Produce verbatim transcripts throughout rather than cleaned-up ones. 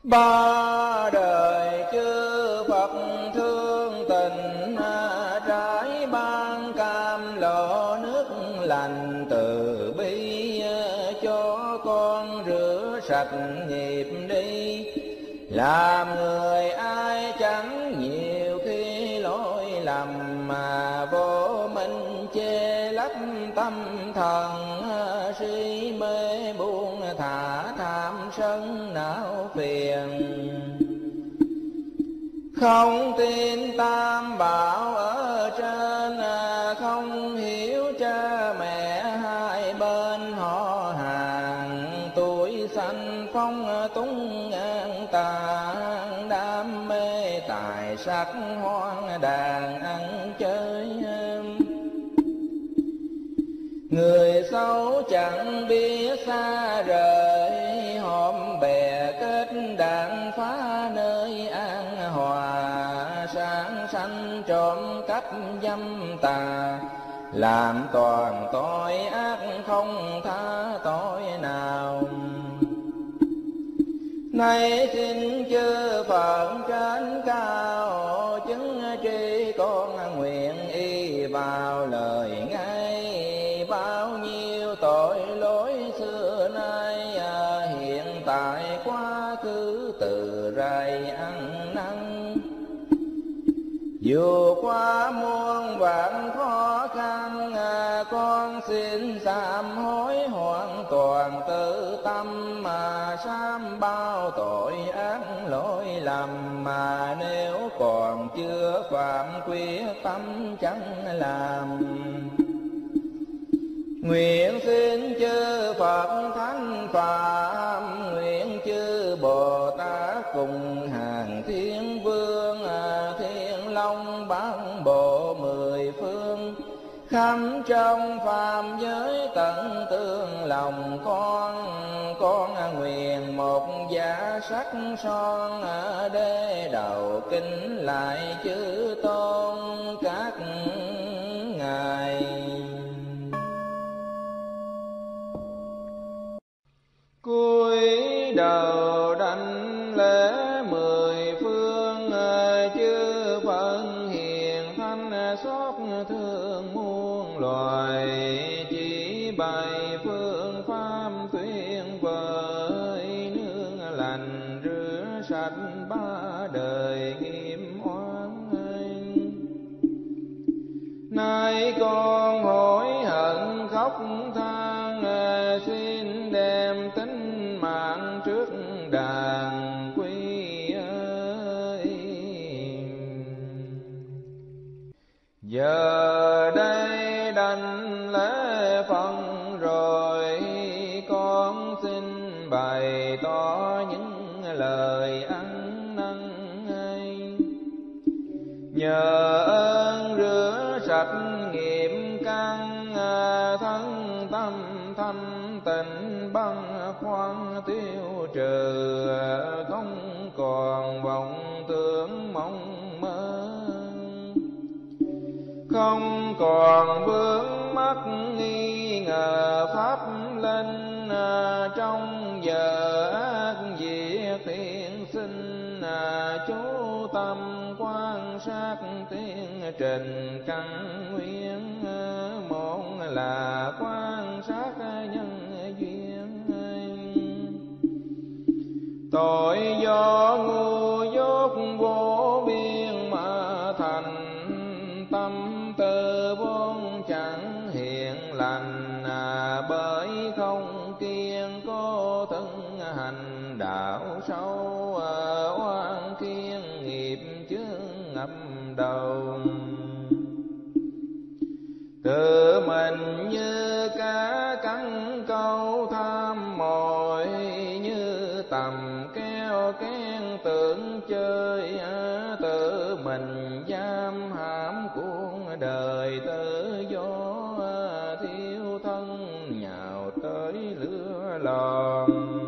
Ba đời chư Phật thương tình, trái ban cam lộ nước lành từ bi, cho con rửa sạch nghiệp đi. Làm người ai chẳng nhiều khi lỗi lầm, mà vô minh chê lấp tâm thần, si mê buông thả tham sân não phiền. Không tin tam bảo ở trên, không hiểu cha mẹ hai bên họ hàng, tuổi sanh phong túng ngang tàn, đam mê tài sắc hoang đàn ăn chơi. Người xấu chẳng biết xa rời, hôm bè kết đàn phá nơi an hòa, sáng sanh trộm cắp dâm tà, làm toàn tội ác không tha tội nào. Nay xin chư Phật trên cao, chứng tri con nguyện y vào lời ngay. Bao nhiêu tội lỗi xưa nay, hiện tại quá khứ từ rày ăn năn. Dù qua muôn vạn khó khăn, con xin sám hối hoàn toàn tự tâm, mà sám bao tội ác lỗi lầm, mà nếu còn chưa phạm quyết tâm chẳng làm. Nguyện xin chư Phật Thánh Phạm, nguyện chư Bồ Tát cùng hàng thiên vương, thiên long bán bộ mười phương, khắp trong phàm giới tận tương lòng con. Con nguyện một giả sắc son, đế đầu kính lại chư tôn các ngài. Cúi đầu đảnh lễ mười phương, chư Phật hiền thánh xót thương muôn loài, chỉ bày phương pháp tuyên vời, nương lành rửa sạch ba đời nghiệp oan. Nay con hối hận khóc than, xin đem tính mạng trước đàn quy ơi. Giờ đây đảnh lễ phần rồi, con xin bày tỏ những lời ăn năn hay. Nhờ ơn rửa sạch nghiệp căn, thân tâm thanh tịnh băng khoăn tiêu trừ, không còn vọng tưởng mong mơ, không còn vướng mắc nghi ngờ pháp linh. Trong giờ ác diệt thiện sinh, chú tâm quan sát tiến trình căn nguyên, một là quan sát nhân duyên. Tội do ngu dốt vô biên mà thành, tâm tư vốn chẳng hiền lành, bởi không kiên cố thân hành đạo sâu, oan khiên nghiệp chướng ngập đầu. Tự mình như cá cắn câu tham mồi, như tầm keo kén tưởng chơi, tự mình giam hãm cuốn đời tự do, thiếu thân nhào tới lửa lò.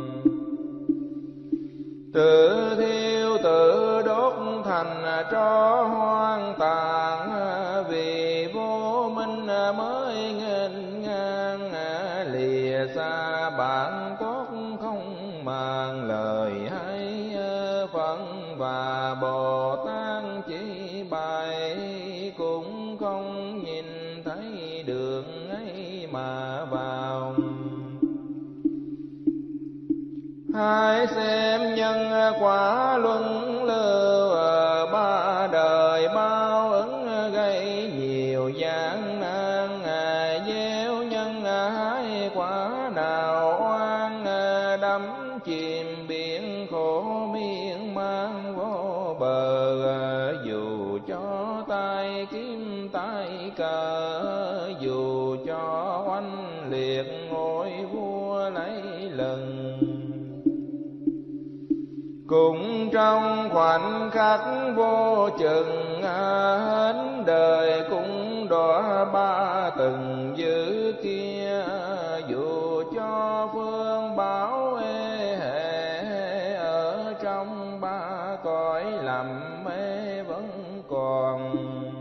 Tự thiêu tự đốt thành tro hoang tàn, vì vô minh mới nghênh ngang, lìa xa bạn tốt không màng lời hay. vào. Hãy xem nhân quả luân lưu, ba đời bao ứng gây nhiều gian nan. Gieo nhân hái quả nào oan, đắm chìm biển khổ miên man vô bờ. Dù cho tay kiếm tay cờ, dù cho oanh liệt ngôi vua lấy lần, cũng trong khoảnh khắc vô chừng. Hết đời cũng đọa ba từng dữ kia. Dù cho phương bảo ê hệ, ở trong ba cõi lầm mê vẫn còn.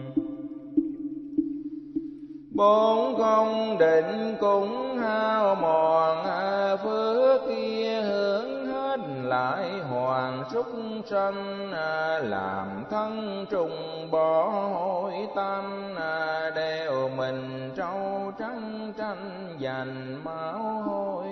Bốn không định cũng hao mòn, phước kia hướng hết lại hoàn súc sanh. Làm thân trùng bỏ hối tâm, đeo mình trâu trắng tranh giành máu hôi.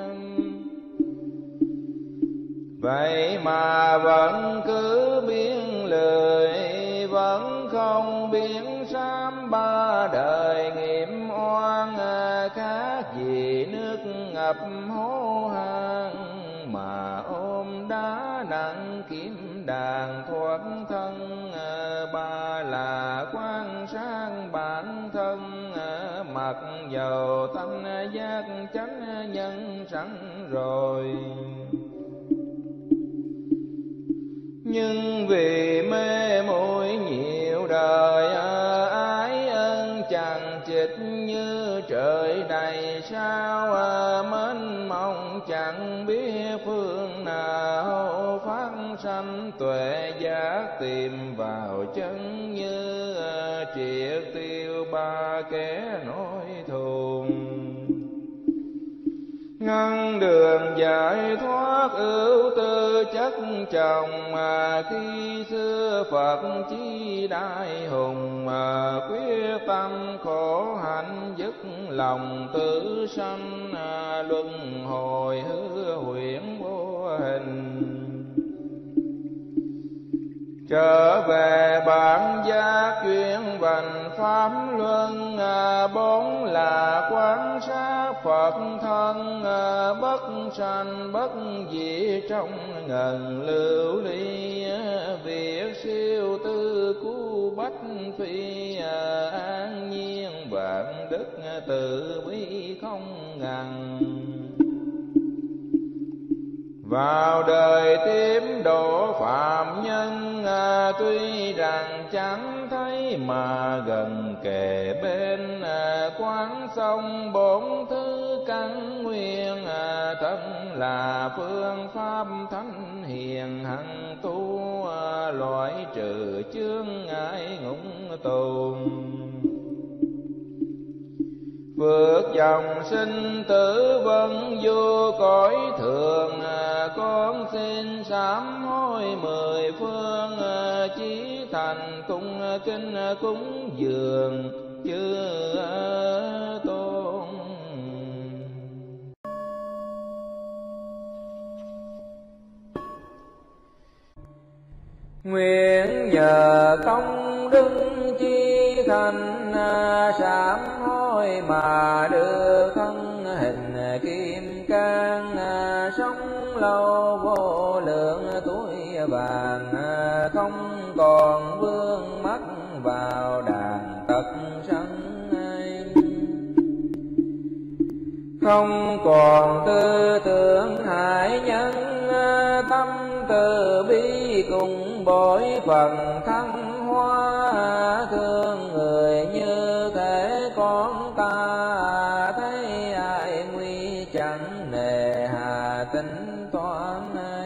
Vậy mà vẫn cứ biến lười, vẫn không biến sám ba đời nghiệp oan. Khác gì nước ngập hố hang, mà ôm đá nặng kiếm đàn thoát thân. Ba là quan sát bản thân, mặc dầu tâm giác chánh nhân sẵn rồi. Nhưng vì mê muội nhiều đời, ái ân chằng chịt như trời đầy sao. Mến mong chẳng biết phương nào, phát sanh tuệ giác tìm vào chân như. Triệt tiêu ba kẻ nỗi thù, ngăn đường giải thoát ưu tư chất chồng. Mà khi xưa Phật chí đại hùng, mà quyết tâm khổ hạnh dứt lòng tử sanh. Luân hồi hư huyễn vô hình, trở về bản giác chuyên vành pháp luân. Bốn là quán sát Phật thân, bất sanh bất diệt trong ngần lưu ly. Việc siêu tư cứu bách phi, an nhiên vạn đức từ bi không ngần. Vào đời tiếp độ phạm nhân, tuy rằng chẳng thấy mà gần kề bên. Quán xong bốn thứ căn nguyên, thân là phương pháp thánh hiền hằng tu. Loại trừ chướng ngại ngũng tù, vượt dòng sinh tử vẫn vô cõi thường. Con xin sám hối mười phương, chí thành cung kính cúng dường chư tôn. Nguyện nhờ công đức chi thành, sám hối mà được thân hình kim cang. Sống lâu vô lượng tuổi vàng, không còn vương mắc vào đàn tật sanh. Không còn tư tưởng hại nhân, tâm từ bi cùng bội phần thăng hoa. Thương người như thể con ta, thấy ai nguy chẳng nề hà tính toán.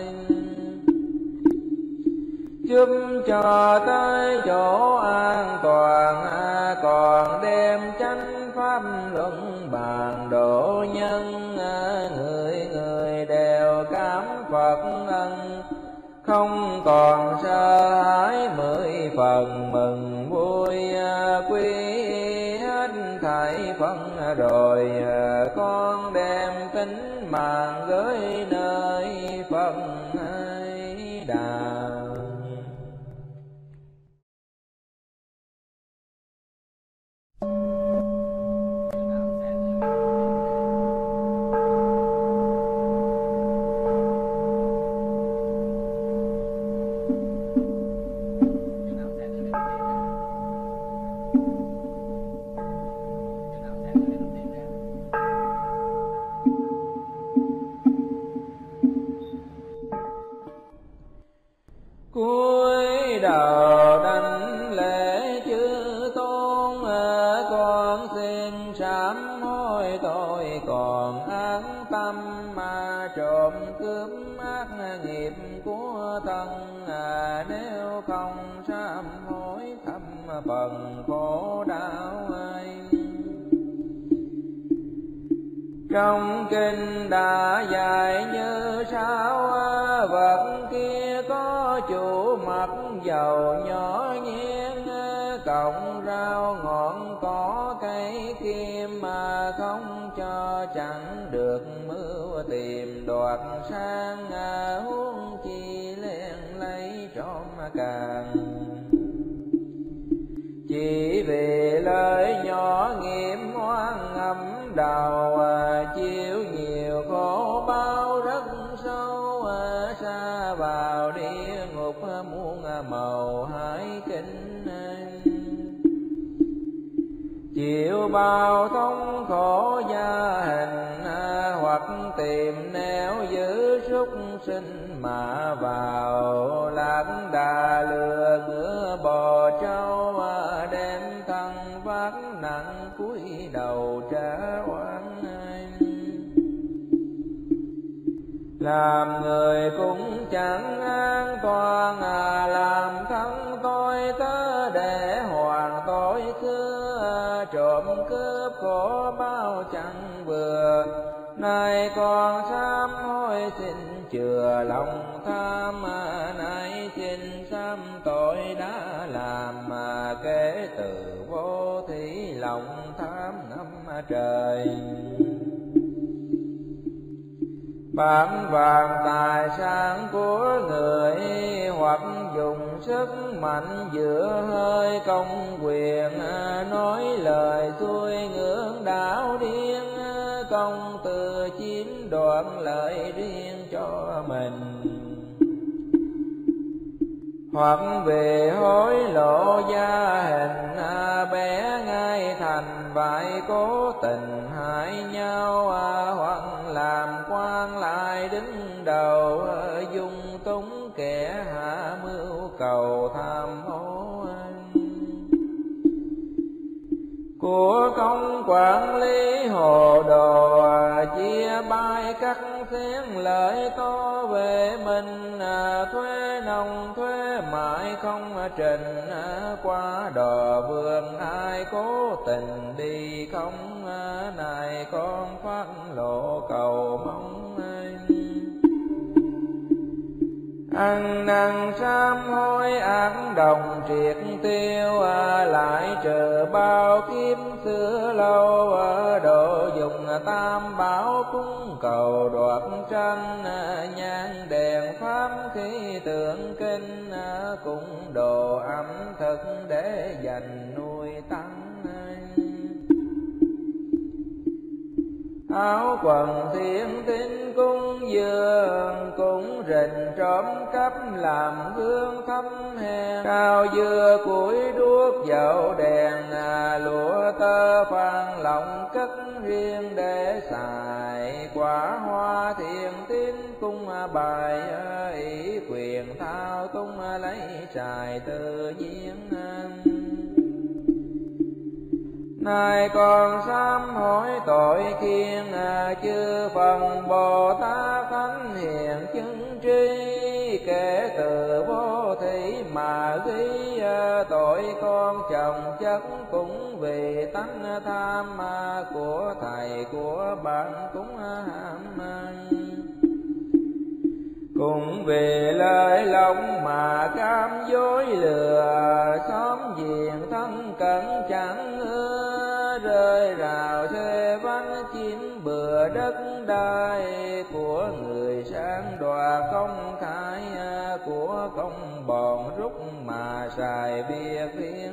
Giúp cho tới chỗ an toàn, còn đem chánh pháp luận bàn độ nhân. Người người đều cảm Phật ân, không còn sợ hãi mười phần mừng vui. Quy hết thảy Phật thân, rồi con đem tính mạng gửi nơi Phật hay Đà. Cúi đầu đảnh lễ chư tôn, con xin sám hối tội còn ác tâm, mà trộm cướp ác nghiệp của thân. Nếu không sám hối thâm phần khổ đau ai. Trong kinh đã dạy như sau, vật kia có chủ mặt dầu nhỏ nhien, cọng rau ngọn cỏ cây kim, mà không cho chẳng được mưu tìm đoạt sang. Huống chi len lấy trộm càng, chỉ vì lời nhỏ nghiệp oan ngầm đầu, chịu nhiều khổ bao rất sâu, xa vào địa ngục muôn màu hải kinh. Chịu bao thống khổ gia hình, hoặc tìm nẻo giữ súc sinh mà vào. Lạc đà lừa ngựa bò trâu, đem thân vác nặng cúi đầu trả oan. Làm người cũng chẳng an toàn, làm thân tôi tớ để hoàn tội xưa. Trộm cướp khổ bao chẳng vừa, nay con sám hối xin chừa lòng tham. Nay xin sám tội đã làm, mà kể từ vô thí lòng tham ngắm trời. Bán vàng tài sản của người, hoặc dùng sức mạnh giữa hơi công quyền. Nói lời xuôi ngưỡng đảo điên, công từ chiếm đoạt lợi riêng cho mình. Hoặc về hối lộ gia hình, bé ngay thành vậy cố tình hại nhau. Hoặc làm quan lại đứng đầu, dung túng kẻ hạ mưu cầu tham ô. Của công quản lý hồ đồ, chia bay cắt xén lợi to về mình. Thuế nông thuế mãi không trình, qua đò vườn ai cố tình đi không. Này con phát lộ cầu mong ăn năn sám hối ác đồng triệt tiêu. Lại trừ bao kiếp xưa lâu, độ dùng tam bảo cúng cầu đoạt tranh. Nhang đèn pháp khí tượng kinh, cũng đồ ẩm thực để dành nuôi tăng. Áo quần thiên tín cúng dường, cũng rình trộm cắp làm hương thấm hèn. Cao dưa củi đuốc dầu đèn, lụa tơ phan lọng cất riêng để xài. Quả hoa thiên tín cung bài, ý quyền thao tung lấy xài tự nhiên. Nay con sám hối tội khiên, chư phần Bồ Tát thánh hiền chứng tri. Kể từ vô thí mà ghi, tội con chồng chất cũng vì tánh tham. Của thầy của bạn cũng ham, cũng vì lời lòng mà cam dối lừa. Xóm giềng thân cận chẳng ưa, rơi rào chiếm bừa đất đai của người sang đọa công khai, của công bọn rút mà xài bia phiến.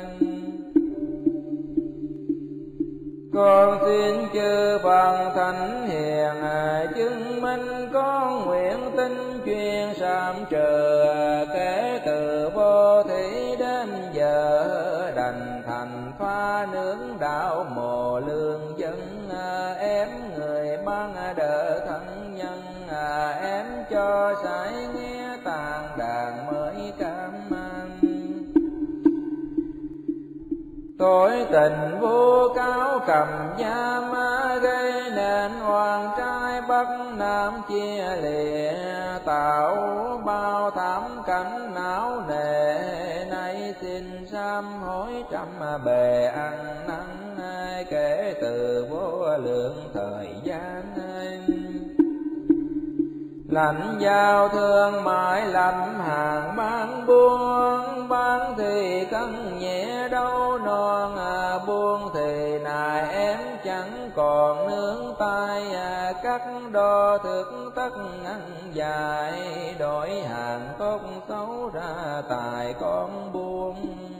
Con xin chư Phật thánh hiền chứng minh con nguyện tin chuyên sám trừ, kể từ vô thủy đến giờ đành thành pha nướng đạo mồ lương dân. Ém người ban đỡ thân nhân, ém cho sải nghe tàn đàn mới cảm an. Tội tình vô cáo cầm giam, gây nên oan trai bắc nam chia lìa, tạo bao thảm cảnh não nề. Nay xin sám hối trăm bề ăn năn, kể từ vô lượng thời gian. Lãnh giao thương mãi lành hàng bán buôn, bán thì cân nhẹ đâu non, buôn thì nài em chẳng còn nướng tay. Cắt đo thực tất ăn dài, đổi hàng tốt xấu ra tài con buôn.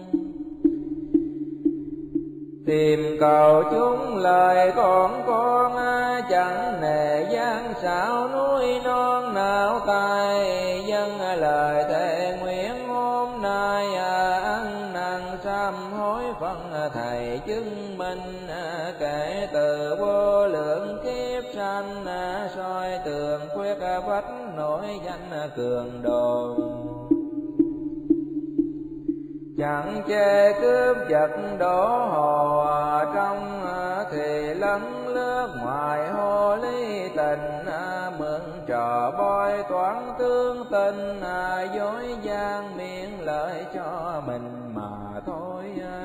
Tìm cầu chúng lời con con, chẳng nề gian xảo núi non nào tay. Dân lời thề nguyện hôm nay, ăn năn sám hối phân thầy chứng minh. Kể từ vô lượng kiếp sanh, soi tường khuyết vách nổi danh cường đồ. Chẳng chê cướp giật đổ hồ trong, thì lấn lướt ngoài hồ ly tình. Mượn trò bói toán tương tình, dối gian miệng lợi cho mình mà thôi.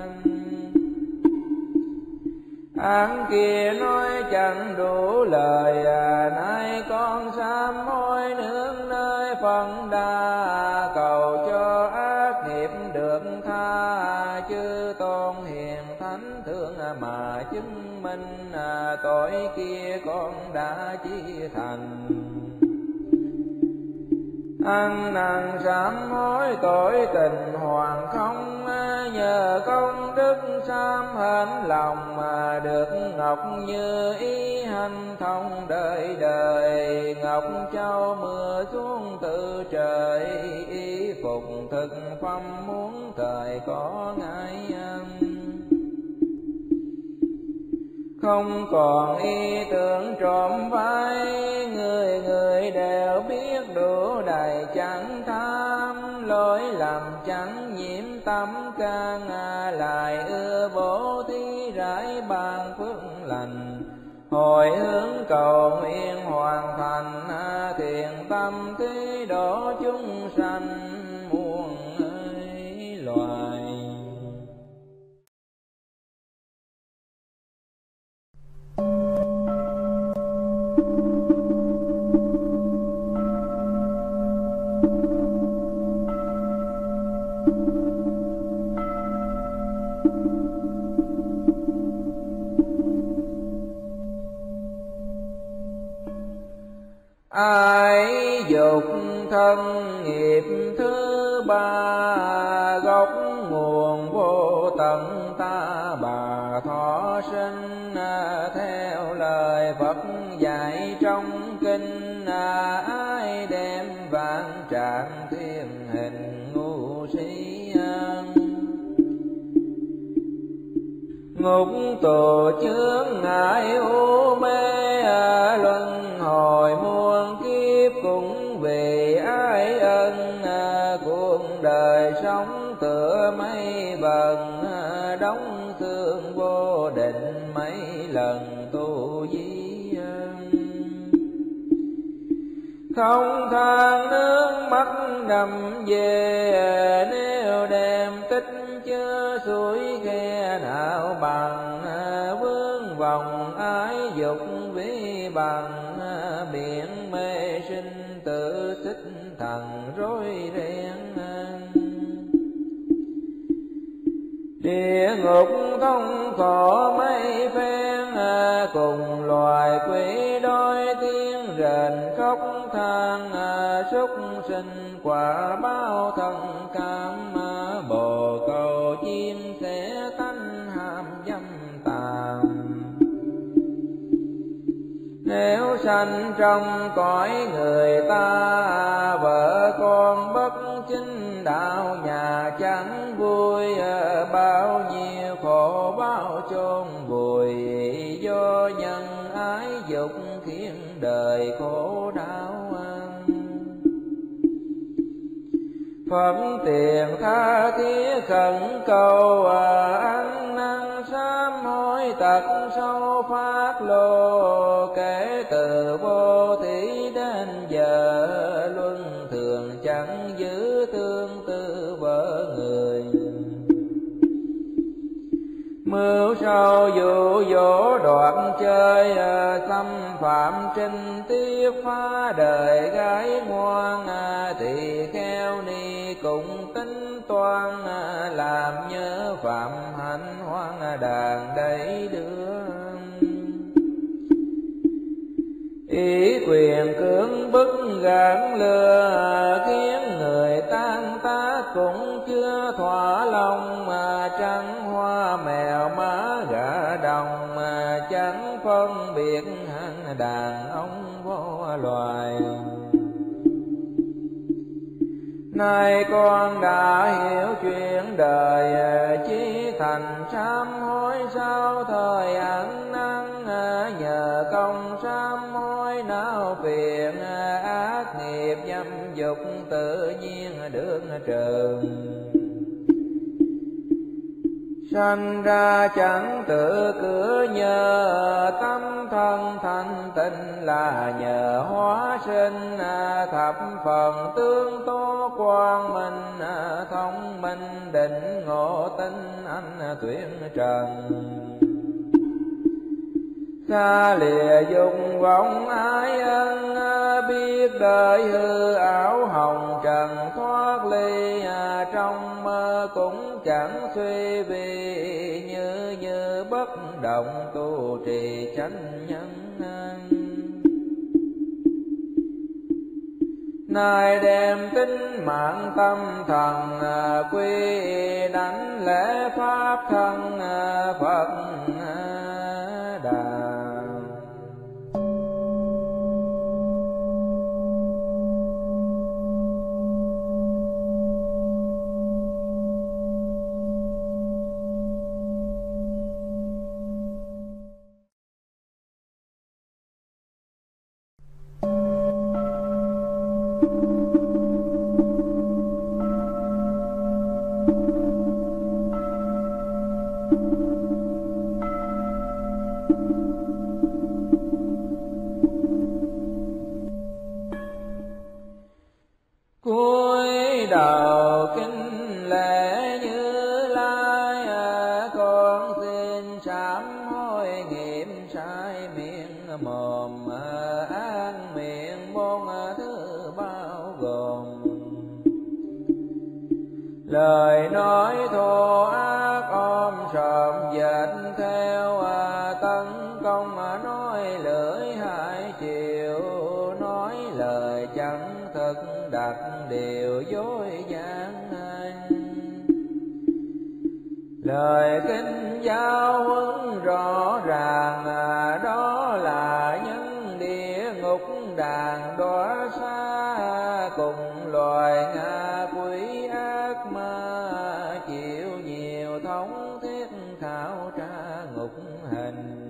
Án kia nói chẳng đủ lời, nay con sám hối nương nơi phân đa. Cầu cho ác nghiệp được tha, chư tôn hiền thánh thương mà chứng minh. Tội kia con đã chi thành, ăn năn sám hối tội tình hoàn không. Nhờ công đức sám hên lòng, mà được ngọc như ý hành thông đời đời. Ngọc châu mưa xuống từ trời, y phục thực phẩm muốn thời có ngại. Không còn ý tưởng trộm vai, người người đều biết đủ đầy chẳng tham. Lỗi lầm chẳng nhiễm tâm can, lại ưa bố thí rải ban phước lành. Hồi hướng cầu nguyện hoàn thành, thiện tâm thí độ chúng sanh muôn loài. Ai dục thân nghiệp thứ ba, gốc nguồn vô tận ta bà thọ sinh. Theo lời Phật dạy trong kinh, ai đem vạn trạng thiên hình ngu si. Ngục tù chướng ngại u mê, luân hồi muôn kiếp cũng vì ái ân. Cuộc đời sống tựa mây vần, đóng xương vô định mấy lần tu di. Không than nước mắt đầm về, nếu đem tích chứa suối khe nào bằng. Vướng vòng ái dục vi bằng, biển mê sinh tự xích thần rối ren. Địa ngục thống khổ mấy phen, cùng loài quỷ đói tiếng rền khóc than, súc sinh quả báo thân cam, bồ câu chim sẻ tánh ham dâm tàm. Nếu sanh trong cõi người ta, vợ con bất chính đạo nhà chẳng vui, bao nhiêu khổ báo chôn vùi, do nhân ái dục khiến đời khổ đau. Phật tiền tha thiết khẩn cầu, ăn năn sám hối tật sâu phát lộ, kể từ vô thí đến giờ luân thường chẳng giữ tương tư vợ người. Mưu sâu dụ dỗ đoạn chơi, xâm phạm trinh tiết phá đời gái ngoan, tỳ kheo ni cùng tính toan, làm nhớ phạm hạnh hoang đàn đầy đưa. Ý quyền cưỡng bức gạn lừa, khiến người tan tác cũng chưa thỏa lòng, mà trắng hoa mèo má gà đồng, mà chẳng phân biệt hạng đàn ông vô loài. Nay con đã hiểu chuyện đời, chí thành sám hối sau thời ăn năn, nhờ công sám hối não phiền, ác nghiệp dâm dục tự nhiên được trừ. Sanh ra chẳng tự cửa nhờ, tâm thân thanh tịnh là nhờ hóa sinh, thập phần tương tố quang minh, thông minh định ngộ tinh anh tuyển trần. Xa lìa dục vọng ái ân, biết đời hư ảo hồng trần thoát ly, trong mơ cũng chẳng suy vì, như như bất động tu trì chánh nhân. Nay đem tính mạng tâm thần, quy đảnh lễ pháp thân Phật Đà. Cúi đầu kính lễ Như Lai, con xin sám hối nghiệp sai miệng mồm, ác miệng bốn thứ bao gồm. Lời nói thô ác ôm sòm dệt theo, tấn công nói lưỡi hai chiều, nói lời chẳng thực đặt điều dối gian. Lời kinh giáo huấn rõ ràng, đó là nhân địa ngục đàn đọa xa, cùng loài ngạ quỷ ác ma, chịu nhiều thống thiết khảo tra ngục hình.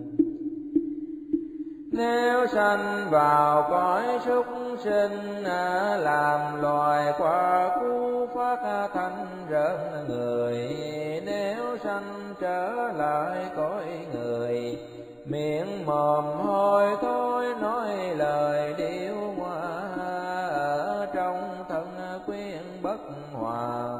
Nếu sanh vào cõi súc sinh, làm loài qua cú phát thanh rợn người. Nếu sanh trở lại cõi người, miệng mồm hôi thối nói lời điêu hoa, ở trong thân quyến bất hòa.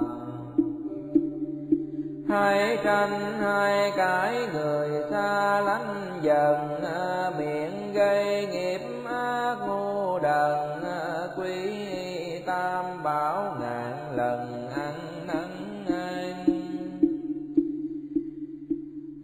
Hai tranh hai cái người xa lánh dần, miệng gây nghiệp ác ngu đần, quý tam bảo ngàn lần ăn năn anh.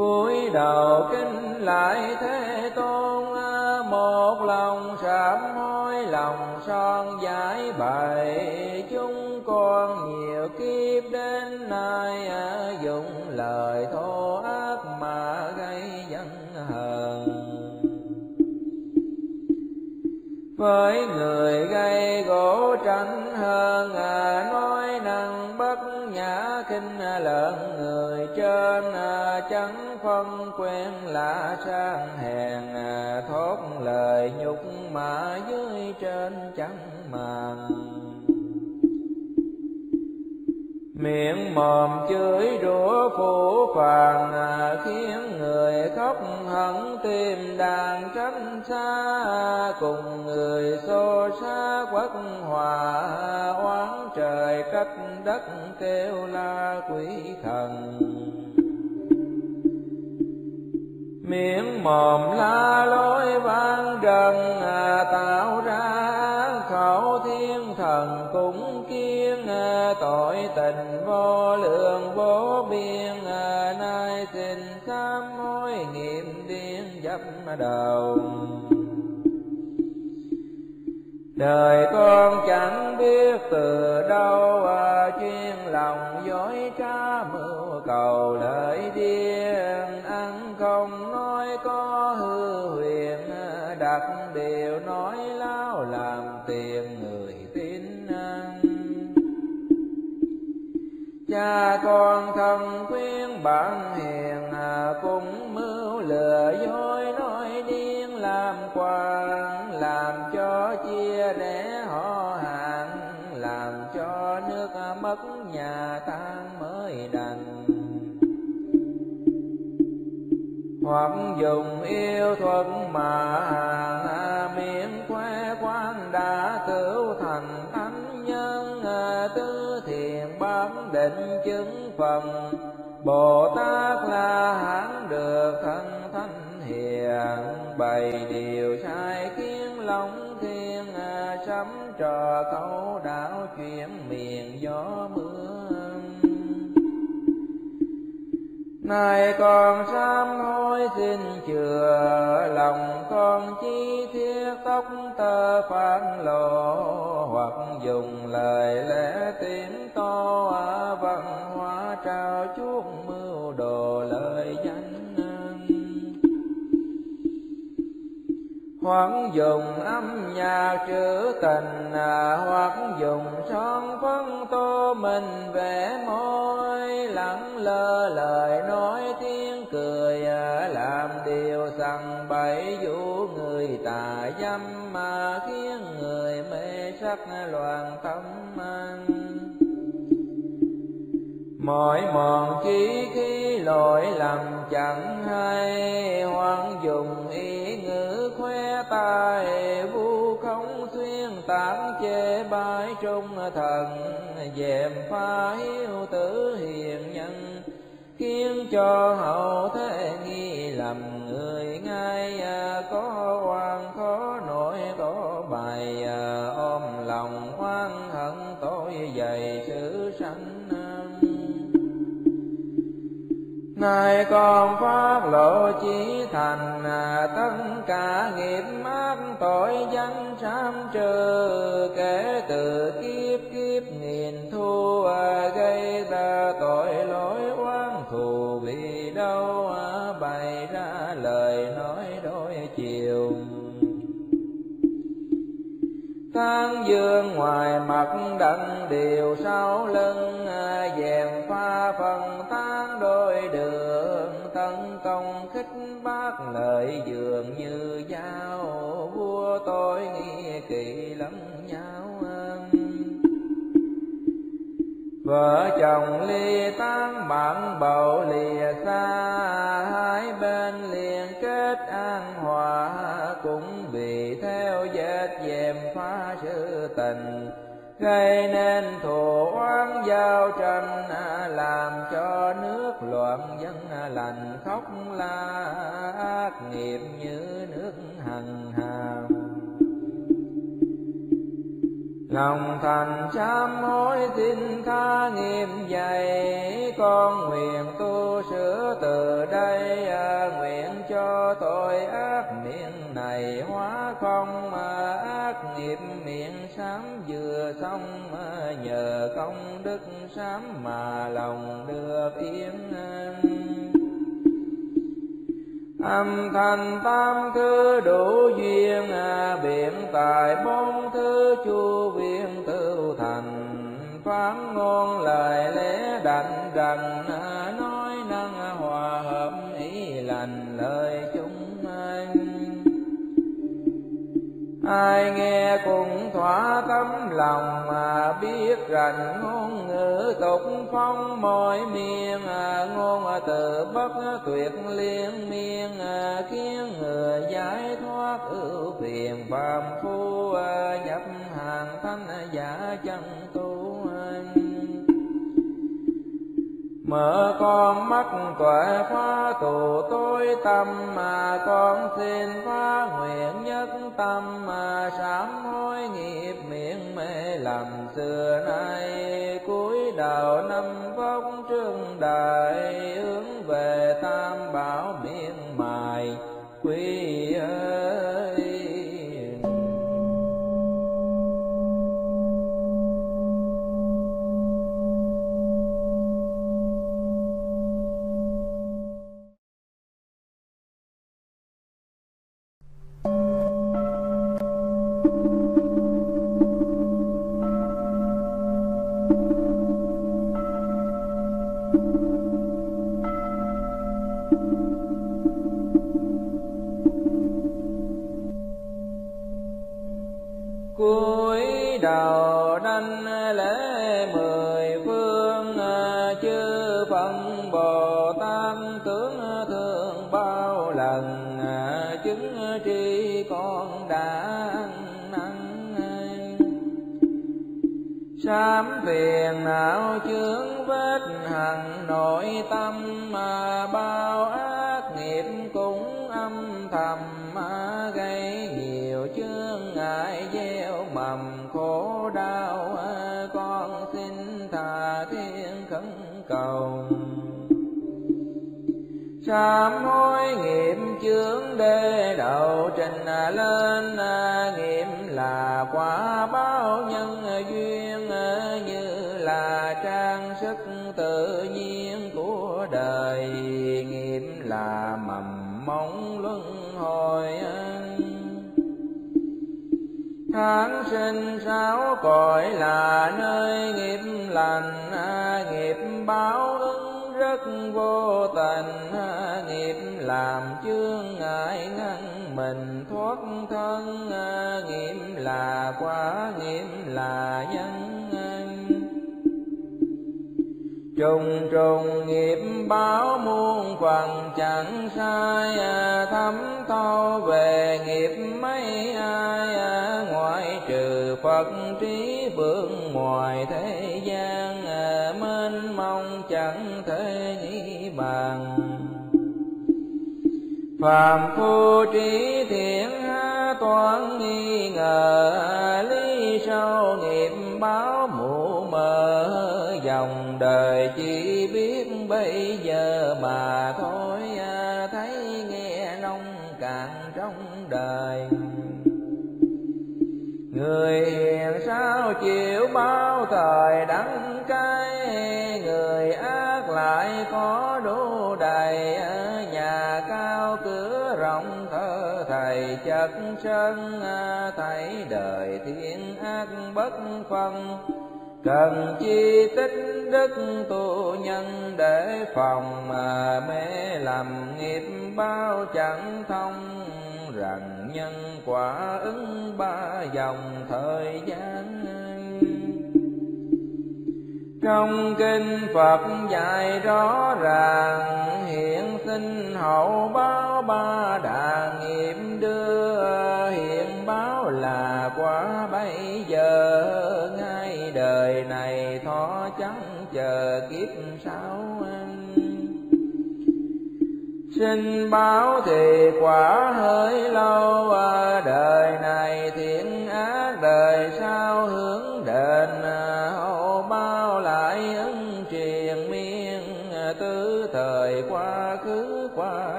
cúi đầu kính lại Thế Tôn, một lòng sám hối lòng son giải bày. Chúng con nhiều kiếp đến nay dùng lời thô ác mà gây giận hờn, với người gây gỗ tranh hơn, nói năng bất nhã khinh lợn người trên, chẳng phân quen lạ sang hèn, thốt lời nhục mà dưới trên chẳng màng. Miệng mồm chửi rủa phũ phàng, khiến người khóc hận tim đàn tránh xa. Cùng người xô xá quất hòa, oán trời trách đất kêu la quỷ thần. Miệng mồm la lối vang rần, tạo ra khẩu thiên thần cũng kiêng. Tội tình vô lượng vô biên, nay xin sám hối nghiệm điên dấp đầu. Đời con chẳng biết từ đâu, chuyên lòng dối trá mưu cầu lợi điên. Ăn không nói có hư huyền, đặt điều nói láo làm tiền người tin ăn. Cha con thân khuyên bạn hiền, cũng mưu lừa dối nói điên làm quan. Làm cho chia rẽ họ hàng, làm cho nước mất nhà tan mới đành. Hoặc dùng yêu thuật mà hàng, miệng khoe khoang đã cứu thành thánh nhân. Tứ thiền bán định chứng phần, Bồ Tát La Hán được thân thánh hiền. Bày điều sai khiến lòng thiên, sắm trò câu đạo chuyện miền gió mưa. Nay con sám hối xin chừa, lòng con chi thiết tóc tơ phản lộ. Hoặc dùng lời lẽ tiếng to, văn hóa trao chuốt mưu đồ lời danh. Hoặc dùng âm nhạc trữ tình, hoặc dùng son phấn tô mình vẽ môi. Lẳng lơ lời nói tiếng cười, làm điều sằng bậy dụ người tà dâm. Mà khiến người mê sắc loạn tâm anh. Mỗi mòn chí khi lỗi lầm chẳng hay, hoặc dùng ý ngữ khoe tài vu không xuyên tán chê bai trung thần. Dèm pha hiếu tử hiền nhân, khiến cho hậu thế nghi lầm người ngay. Có oan khó nổi có bài, ôm lòng oan hận tội dày sự sanh. Nay con phát lộ chí thành, tất cả nghiệp ác tội danh sám trừ. Kể từ kiếp kiếp nghìn thu, gây ra tội lỗi oán thù. Vì đâu bày ra lời nói đôi chiều, tán dương ngoài mặt đặng điều sau lưng. Dèm pha phần tán đôi đường, tấn công khích bác lời dường như dao. Vua tôi nghi kỵ lẫn nhau, vợ chồng ly tán bạn bầu lìa xa. Hai bên liền kết an hòa, cũng vì theo vết dèm pha sự tình. Gây nên thù oán giao tranh, làm cho nước loạn dân lành khóc la. Ác nghiệp như nước hằng hàm, lòng thành sám hối xin tha nghiệp dày, con nguyện tu sửa từ đây, nguyện cho tội ác miệng này hóa không, ác nghiệp miệng sám vừa xong, nhờ công đức sám mà lòng được yên an. Âm thanh tam thứ đủ duyên, biện tài bốn thứ chu viên tựu thành, phán ngôn lời lẽ đảnh rằng, nói năng hòa hợp ý lành lời chúng anh. Ai nghe cũng thỏa tấm lòng, mà biết rành ngôn ngữ tục phong mỗi miền, ngôn từ bất tuyệt liên miên, khiến người giải thoát ưu phiền phàm phu, nhập hàng thanh giả chân tu anh. Mở con mắt tuệ phá tù tối tâm, mà con xin phá nguyện nhất tâm, mà sám hối nghiệp miệng mê lầm xưa nay. Cúi đầu năm vóc trương đại, hướng về tam bảo miệng mài quy ơi. Cúi đầu đảnh lễ mười phương, chư Phật Bồ Tát tướng thương bao lần, chứng tri con đã ăn năn. Sám phiền não chướng vết hằn nội tâm, mà bao ác nghiệp cũng âm thầm, mà gây nhiều chướng ngại gieo mầm khổ đau. Con xin tha thiên khẩn cầu, sám hối nghiệp chướng đê đầu trình lên, nghiệp là quả báo nhân duyên, như là trang sức tự nhiên của đời, nghiệp là mầm móng luân hồi. Tháng sinh sáu cõi là nơi nghiệp lành, nghiệp báo ứng rất vô tình, nghiệp làm chướng ngại ngăn mình thoát thân, nghiệp là quả nghiệp là nhân. Trùng trùng nghiệp báo muôn phần chẳng sai, thấm thâu về nghiệp mấy ai, ngoại trừ Phật trí vượng ngoài thế gian, mênh mông chẳng thể nghĩ bàn. Phàm phu trí thiện toán nghi ngờ, lý sâu nghiệp báo mù mờ, dòng đời chỉ biết bây giờ mà thôi, thấy nghe nông cạn trong đời. Người hiền sao chịu bao thời đắng cay, người ác lại có đủ đầy, nhà cao cửa rộng thơ thầy chất sân, thấy đời thiên ác bất phân. Cần chi tích đức tu nhân để phòng, mà mê làm nghiệp bao chẳng thông, rằng nhân quả ứng ba dòng thời gian. Trong kinh Phật dạy rõ ràng, hiện sinh hậu báo ba đà nghiệp đưa, hiện báo là quả bây giờ, ngay đời này thọ chẳng chờ kiếp sau. Sinh báo thì quả hơi lâu, đời này thiện ác đời sau hướng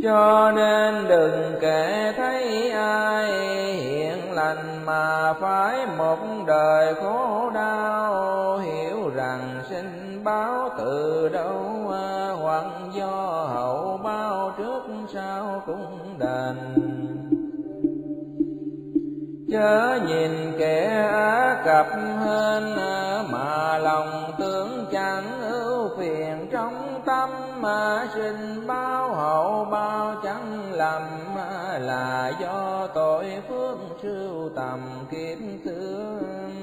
Cho nên đừng kể thấy ai hiện lành mà phải một đời khổ đau, hiểu rằng sinh báo từ đâu hoặc do hậu báo trước sau cũng đành. Chớ nhìn kẻ á cập hên mà lòng tưởng chẳng ưu phiền trong tâm, mà sinh báo hậu báo chẳng lầm là do tội phước sưu tầm kiếp xưa.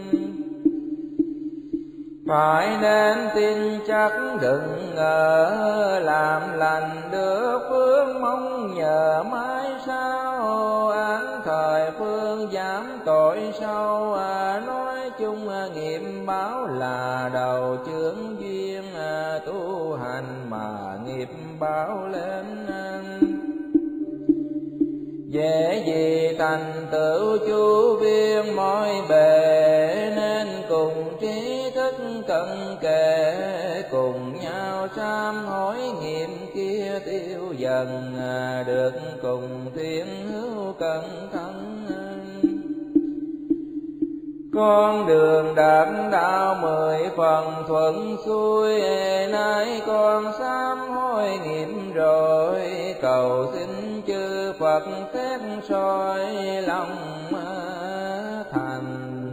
Phải nên tin chắc đừng ngờ, làm lành được phước mong nhờ mãi sau, án thời phương giảm tội sâu. Nói chung nghiệp báo là đầu chướng duyên, tu hành mà nghiệp báo lên dễ gì thành tựu chu viên mọi bề. Nên cùng trí thức cận kề, cùng nhau sám hối nghiệp kia tiêu dần, được cùng thiên hữu cẩn thận. Con đường đạm đạo mười phần thuận xuôi, nay con sám hối nghiệp rồi, cầu xin chư Phật xét soi lòng thành.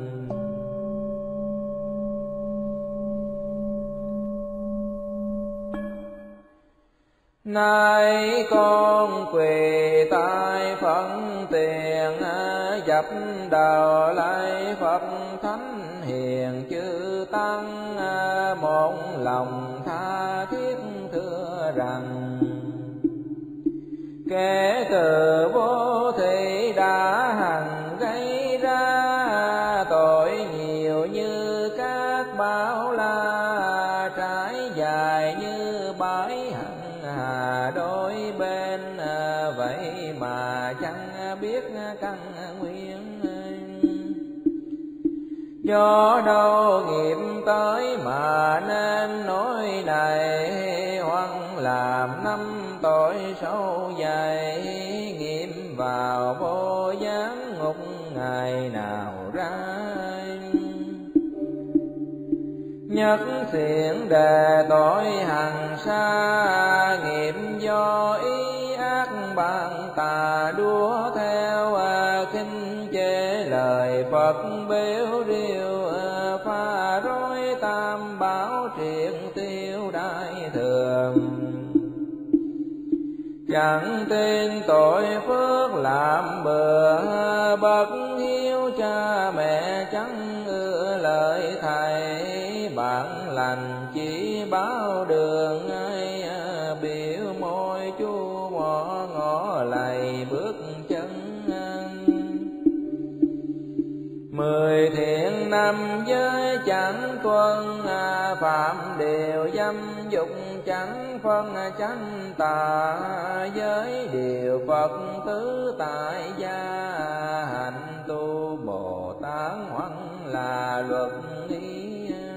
Nay con quỳ tại phận tiền, dập đầu lạy Phật thánh hiền chư tăng, một lòng tha thiết thưa rằng kẻ từ vô thị đã hằng gây ra tội nhiều như các bão la, trải dài như bãi hằng hà đôi bên, vậy mà chẳng biết căn nguyên. Do đâu nghiệp tới mà nên nói này, hoặc làm năm tội sâu dày, nghiệp vào vô gián ngục ngày nào ra. Nhất thiện đề tội hằng xa, nghiệp do ý ác bạn tà đua theo, khinh chê lời Phật bếu riêu, pha rối tam bảo triện tiêu đại thường. Chẳng tin tội phước làm bừa, bất hiếu cha mẹ chẳng ưa lời thầy, bạn lành chỉ báo đường ai, biểu môi chu mỏ ngõ lầy bước chân. Mười thiện năm giới chẳng tuân, phạm điều dâm dục chẳng phân chánh tà, giới điều Phật tứ tại gia, hạnh tu Bồ Tát hoặc là luật ý.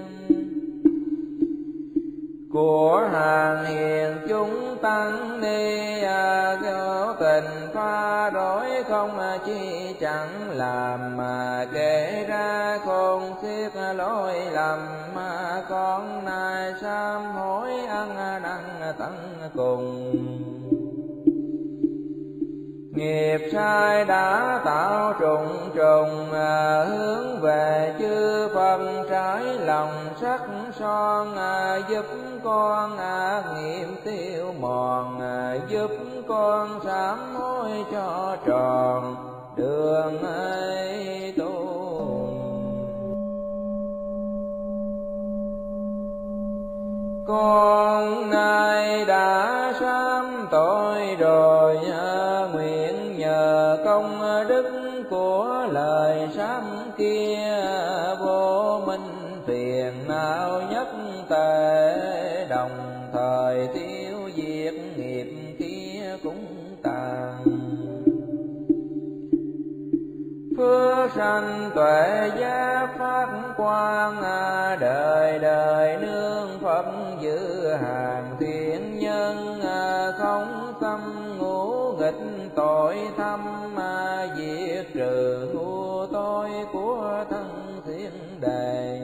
Của hàng hiền chúng tăng ni, vô tình pha rối không chi chẳng làm, mà kể ra khôn xiết lỗi lầm. Con nay sám hối ăn năn tận cùng, nghiệp sai đã tạo trùng trùng, hướng về chư Phật trái lòng sắc son. Giúp con ác nghiệp tiêu mòn, giúp con sám hối cho tròn đường ấy tu. Con nay đã sám tội rồi, nguyện nhờ công đức của lời sám kia, vô minh phiền não nhất tề, đồng thời tiêu diệt nghiệp kia cũng tàn. Phước sanh tuệ giác phát quang, đời đời nương Phật giữ hàng thiện nhân, không xâm ngũ nghịch tội thâm, diệt trừ ngu tôi của thân thiên đề.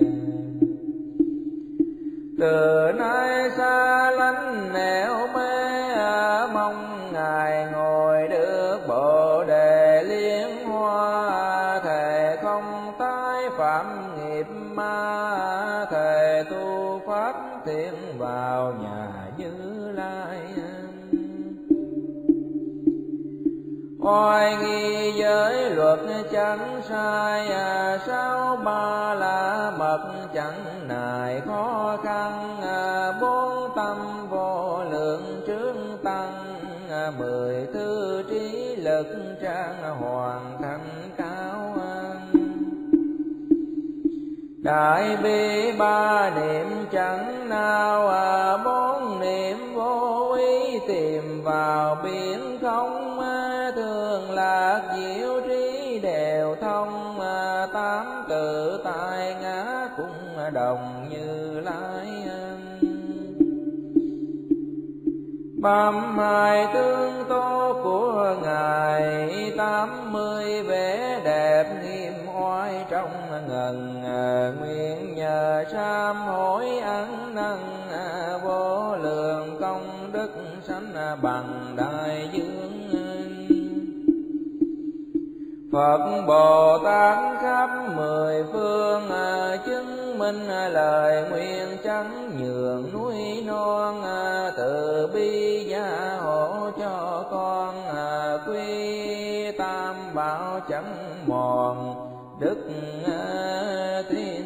Từ nay xa lánh nẻo mê, mong Ngài ngồi được Bồ đề liên hoa. Thề không tái phạm nghiệp ma, thề tu pháp thiện vào nhà Như Lai. Oai nghi giới luật chẳng sai, sao ba la mật chẳng nài khó khăn. Bốn tâm vô lượng trướng tăng, mười thư trí lực trang hoàn thành cao. Đại bi ba niệm chẳng nào, bốn niệm vô ý tìm vào biển không. Thường lạc diệu trí đều thông, tám tự tại ngã cũng đồng Như Lai. Bám hai tương tố của Ngài, tám mươi vẻ đẹp nghiêm oai trong ngần. Nguyện nhờ sám hối ăn năn, vô lượng công đức sánh bằng đại dương. Phật Bồ Tát khắp mười phương, chứng minh lời nguyện chẳng nhường núi non. Từ bi gia hộ cho con, quy tam bảo chẳng mòn đức tin.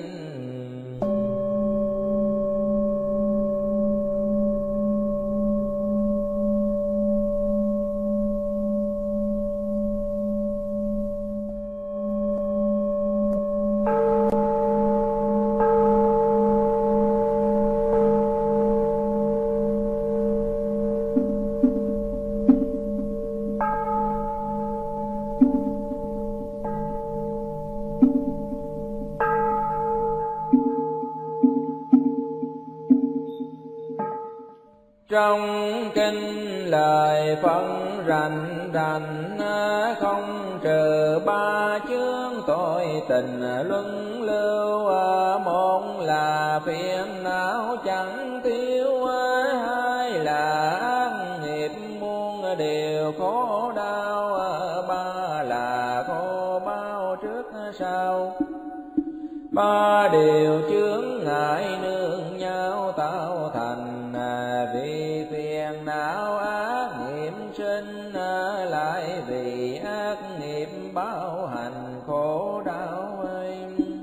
Trong kinh lời phân rành rành, không trừ ba chướng tội tình luân lưu. Một là phiền não chẳng thiếu, hai là ác nghiệp muôn điều khổ đau, ba là khổ bao trước sau. Ba điều chướng ngại nương nhau tạo thành, vì phiền não ác nghiệp sinh, lại vì ác nghiệp báo hành khổ đau ấy.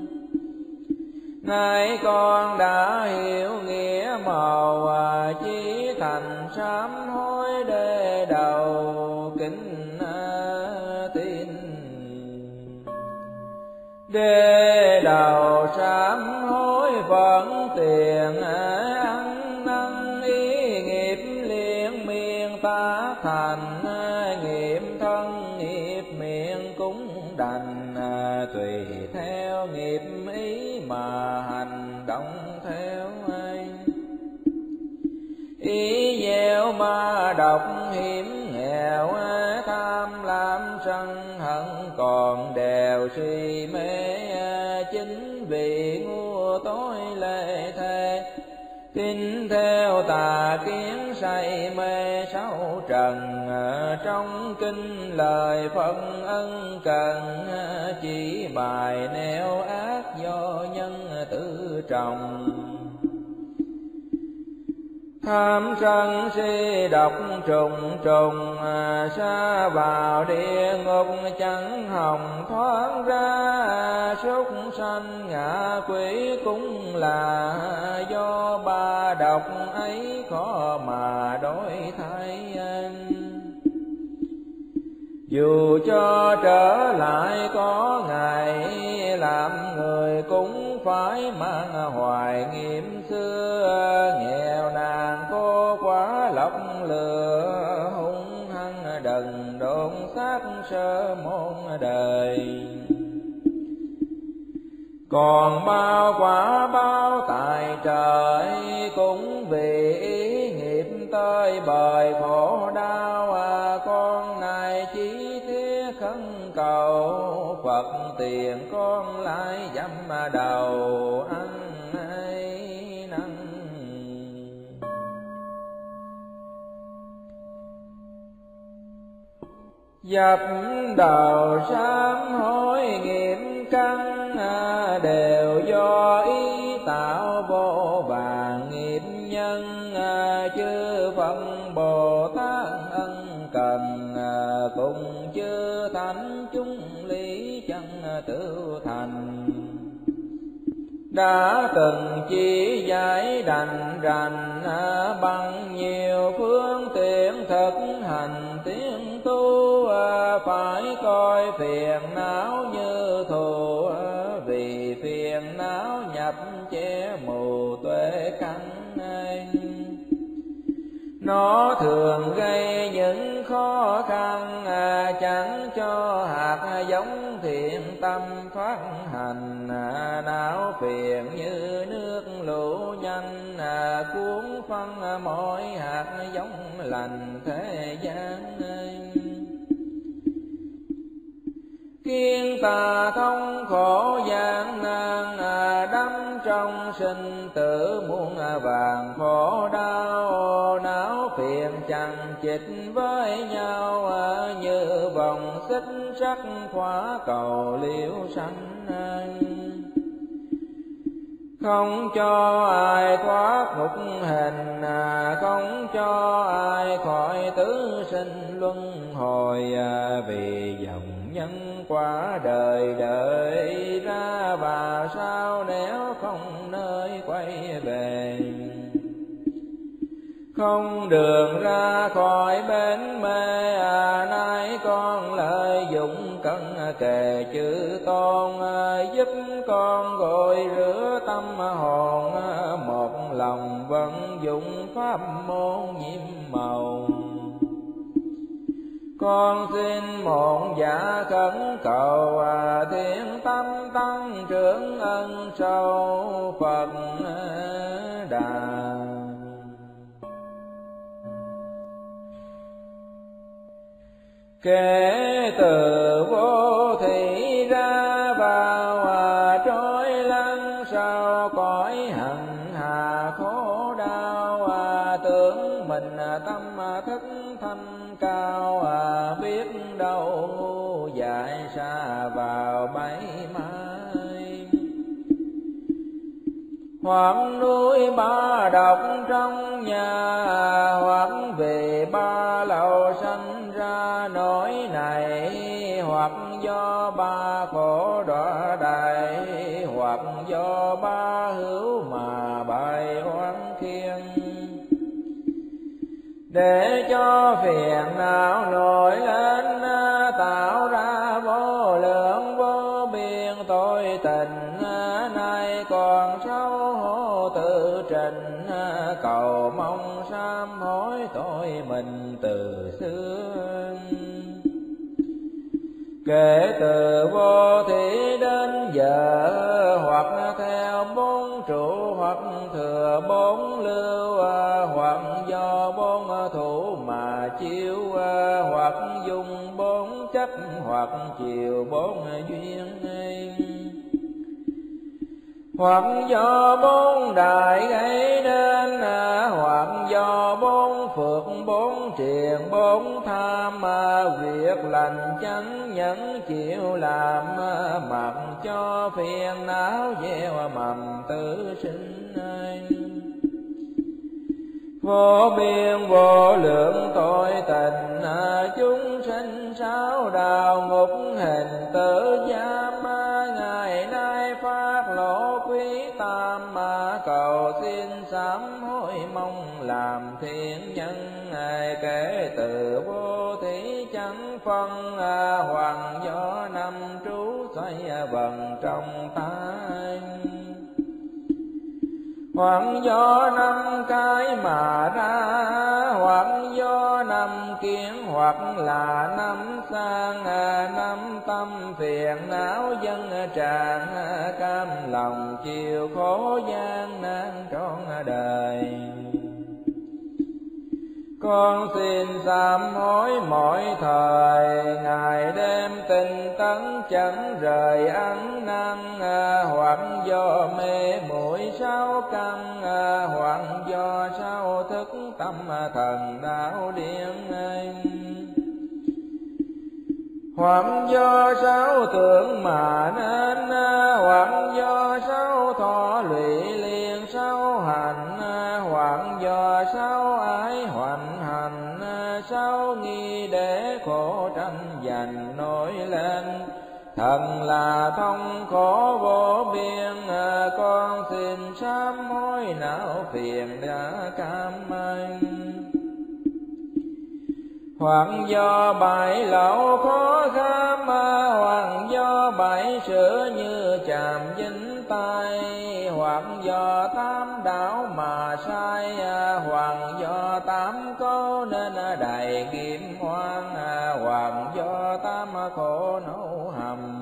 Nay con đã hiểu nghĩa màu, chí thành sám hối để đầu kính tin. Để đầu sám hối vẫn tiền ăn năn, ý nghiệp liên miên ta thành. Nghiệp thân nghiệp miệng cũng đành, tùy theo nghiệp ý mà hành động theo ai. Ý gieo ma độc hiểm nghèo, tham lam sân hận còn đều suy mê. Chính vì ngu tối lệ thế, tin theo tà kiến say mê sáu trần. Trong kinh lời phân ân cần, chỉ bài nẻo ác do nhân tự trọng. Tham sân si độc trùng trùng, sa vào địa ngục chẳng hòng thoát ra. Súc sanh ngạ quỷ cũng là do ba độc ấy khó mà đổi thay. Dù cho trở lại có ngày, làm người cũng phải mang hoài nghiệm xưa. Nghèo nàn khô quá lọc lừa, hung hăng đần độn xác sơ môn đời. Còn bao quả bao tại trời, cũng vì ý nghiệp tơi bời khổ đau. Con tiền con lại dăm đầu ăn năn. Dập đầu sám hối nghiệp căn, đều do ý tạo vô vàn nghiệp nhân. Chư Phật Bồ Tát ân cần, cùng chư thánh chúng lý chân tự thành. Đã từng chỉ giải đành rành, bằng nhiều phương tiện thực hành tiến tu. Phải coi phiền não như thù, vì phiền não nhập che mù tuệ căn. Nó thường gây những khó khăn, chẳng cho hạt giống thiện tâm phát hành. Não phiền như nước lũ nhanh, cuốn phân mỗi hạt giống lành thế gian. Kiên tà thông khổ gian nan, đắm trong sinh tử muôn vàng khổ đau. Não phiền chằng chịt với nhau, như vòng xích sắt khóa cầu liễu sanh. Không cho ai thoát ngục hình, không cho ai khỏi tứ sinh luân hồi. Vì dòng nhân quả đời đợi ra, và sao nếu không nơi quay về. Không đường ra khỏi bến mê, nay con lợi dụng cân kề chữ tôn. Giúp con gội rửa tâm hồn, một lòng vận dụng pháp môn nhiễm màu. Con xin một dạ khẩn cầu, thiện tâm tăng trưởng ân sâu Phật Đà. Kể từ vô thị ra vào, trôi lăn sau cõi hằng hà khổ đau. Tưởng mình tâm thức thanh cao, biết đâu ngu dại xa vào bẫy mai. Hoặc núi ba độc trong nhà, hoặc về ba lầu sanh ra nỗi này. Hoặc do ba khổ đọa đại, hoặc do ba hữu mà bài oán khiên. Để cho phiền não nổi lên, tạo ra vô lượng vô biên tội tình. Nay còn xấu hổ tự trình, cầu mong sám hối tội mình từ xưa. Kể từ vô thị đến giờ, hoặc theo bốn trụ, hoặc thừa bốn lưu, hoặc do bốn thủ mà chiếu, hoặc dùng bốn chấp, hoặc chiều bốn duyên. Hoặc do bốn đại gây nên, hoặc do bốn phước bốn triền bốn tham. Việc lành chánh nhẫn chịu làm, mặc cho phiền não gieo mầm tử sinh. Vô biên vô lượng tội tình, chúng sinh sáu đạo ngục hình tử giam. Ngày nay phát lộ quý tam, cầu xin sám hối mong làm thiện nhân. Kể từ vô thí chẳng phân, hoàng do năm trú xoay vần trong tay. Hoặc do năm cái mà ra, hoặc do năm kiến, hoặc là năm sang. Năm tâm phiền não dân tràn, cam lòng chịu khổ gian nan trọn đời. Con xin sám hối mỗi thời, ngày đêm tinh tấn chẳng rời ăn năn, hoặc do mê muội sáu căn, hoặc do sao thức tâm thần đạo điên, hoặc do sáu tưởng mà nên, hoặc do sáu thọ lụy liền sáu hành, hoặc do sáu ái hoành hành, sáu nghi để khổ tranh giành nổi lên. Thần là thông khổ vô biên, con xin sám hối não phiền đã cam anh. Hoặc do bảy lậu khó kham, hoặc do bảy sửa như chàm dính tay, hoặc do tám đảo mà sai, hoặc do tám có nên đầy nghiệp hoang, hoặc do tám khổ nấu hầm.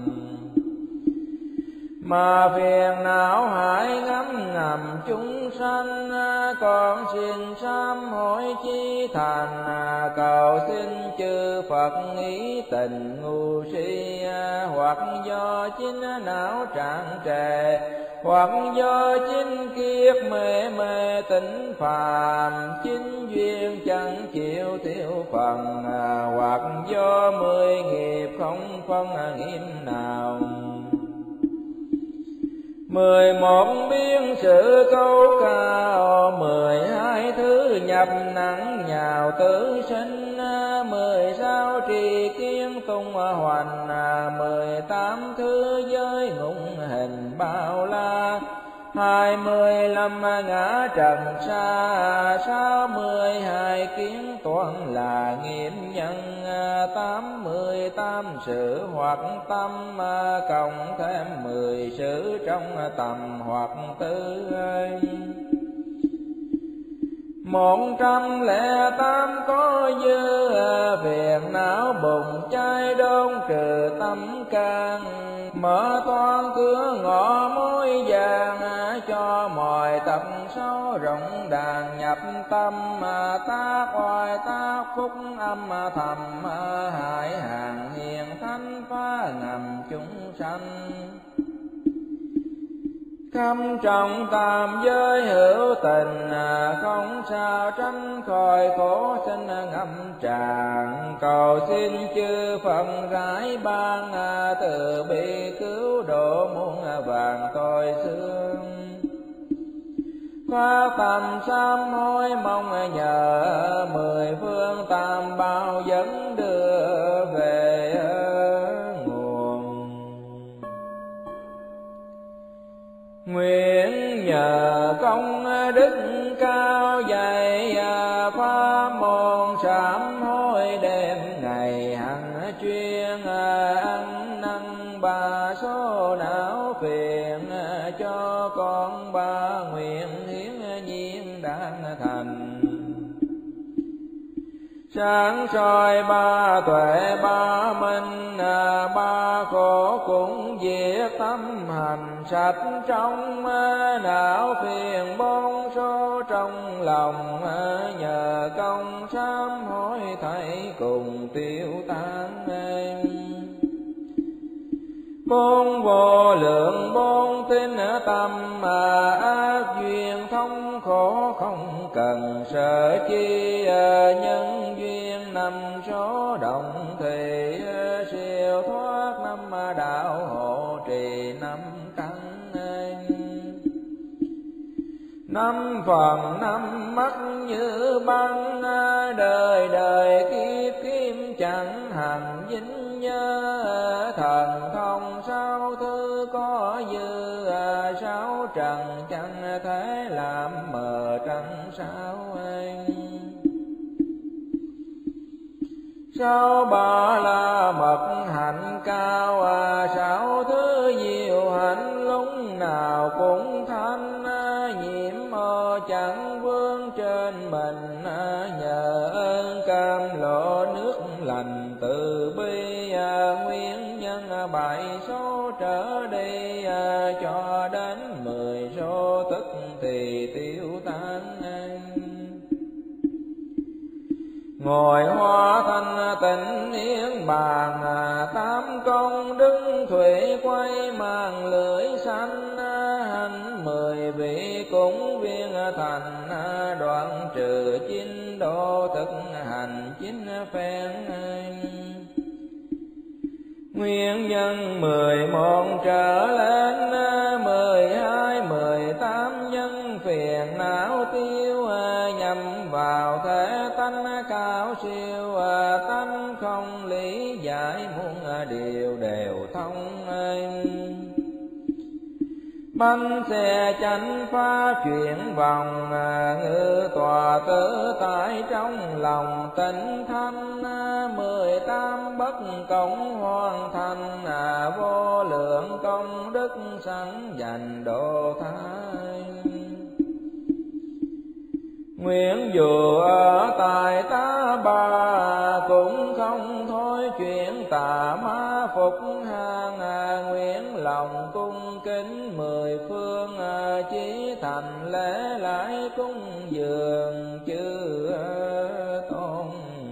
Mà phiền não hại ngấm ngầm chúng sanh, con xin sám hối chí thành, cầu xin chư Phật ý tình ngu si, hoặc do chính não trạng trề, hoặc do chính kiếp mê mê tỉnh phàm, chính duyên chẳng chịu tiêu phần, hoặc do mười nghiệp không phân nghiệp nào. Mười một biến sự câu cao, mười hai thứ nhập nặng nhào tử sinh, mười sáu trì kiến tung hoành, mười tám thứ giới ngụng hình bao la, hai mươi lăm ngã trần xa, sáu mươi hai kiến toán là nghiệp nhân, tám mươi tám sự hoặc tâm, cộng thêm mười sự trong tầm hoặc tư. Một trăm lẻ tám có dư, phiền não bùng cháy đốn trừ tâm can, mở toan cửa ngõ mối vàng, cho mọi tập số rộng đàn nhập tâm, tác oai tác phúc âm thầm, hại hàng hiền thánh phá ngầm chúng sanh. Khâm trọng tam giới hữu tình, không sao tránh khỏi khổ sinh ngâm tràn, cầu xin chư Phật rải ban, từ bi cứu độ muôn vàng tôi xương. Phát tâm sám hối mong nhờ, mười phương tam bảo dẫn đưa về nguồn. Nguyện nhờ công đức cao dày, pháp môn sám hối đêm ngày hằng chuyên, ăn năn ba số não phiền, cho con ba nguyện hiến nhiên đáng thành. Sáng soi ba tuệ ba minh, ba khổ cũng diệt tâm hành sạch trong, não phiền bốn số trong lòng, nhờ công sám hối thảy cùng tiêu tan. Bốn vô lượng bốn tín tâm, ác duyên thông khổ không cần sợ chi, nhân duyên năm số động thì, siêu thoát năm đạo hộ trì năm căn. Năm phần năm mắt như băng, đời đời kiếp kiếp chẳng hành dính nhớ, thần thông sáu thứ có dư, sáu trần chẳng thể làm mờ trăng sao anh. Sáu ba la mật hạnh cao, sáu thứ diệu hạnh lúc nào cũng thanh, nhiễm ô chẳng vương trên mình, nhờ ơn cam lộ nước lành từ bi, nguyên nhân bảy số trở đi, cho đến mười số tức thì tiêu tan. ngồi hoa thanh tịnh yên bàn, tám công đức thủy quay màn lưỡi xanh, hành mười vị cúng viên thành, đoạn trừ chín độ thực hành chín phen. Nguyên nhân mười một trở lên, mười hai mười tám nhân phiền não tiêu, nhằm vào thể tánh cao siêu, tánh không lý giải muôn điều đều thông. Bánh xe chánh phá chuyển vòng, ngự tòa tự tại trong lòng tịnh thanh, mười tám bất cộng hoàn thành, vô lượng công đức sẵn dành độ thái. Nguyện dù ở tại ta bà, cũng không thôi chuyện tà ma phục hàng, nguyện lòng cung kính mười phương, chí thành lễ lại cung dường chư tôn.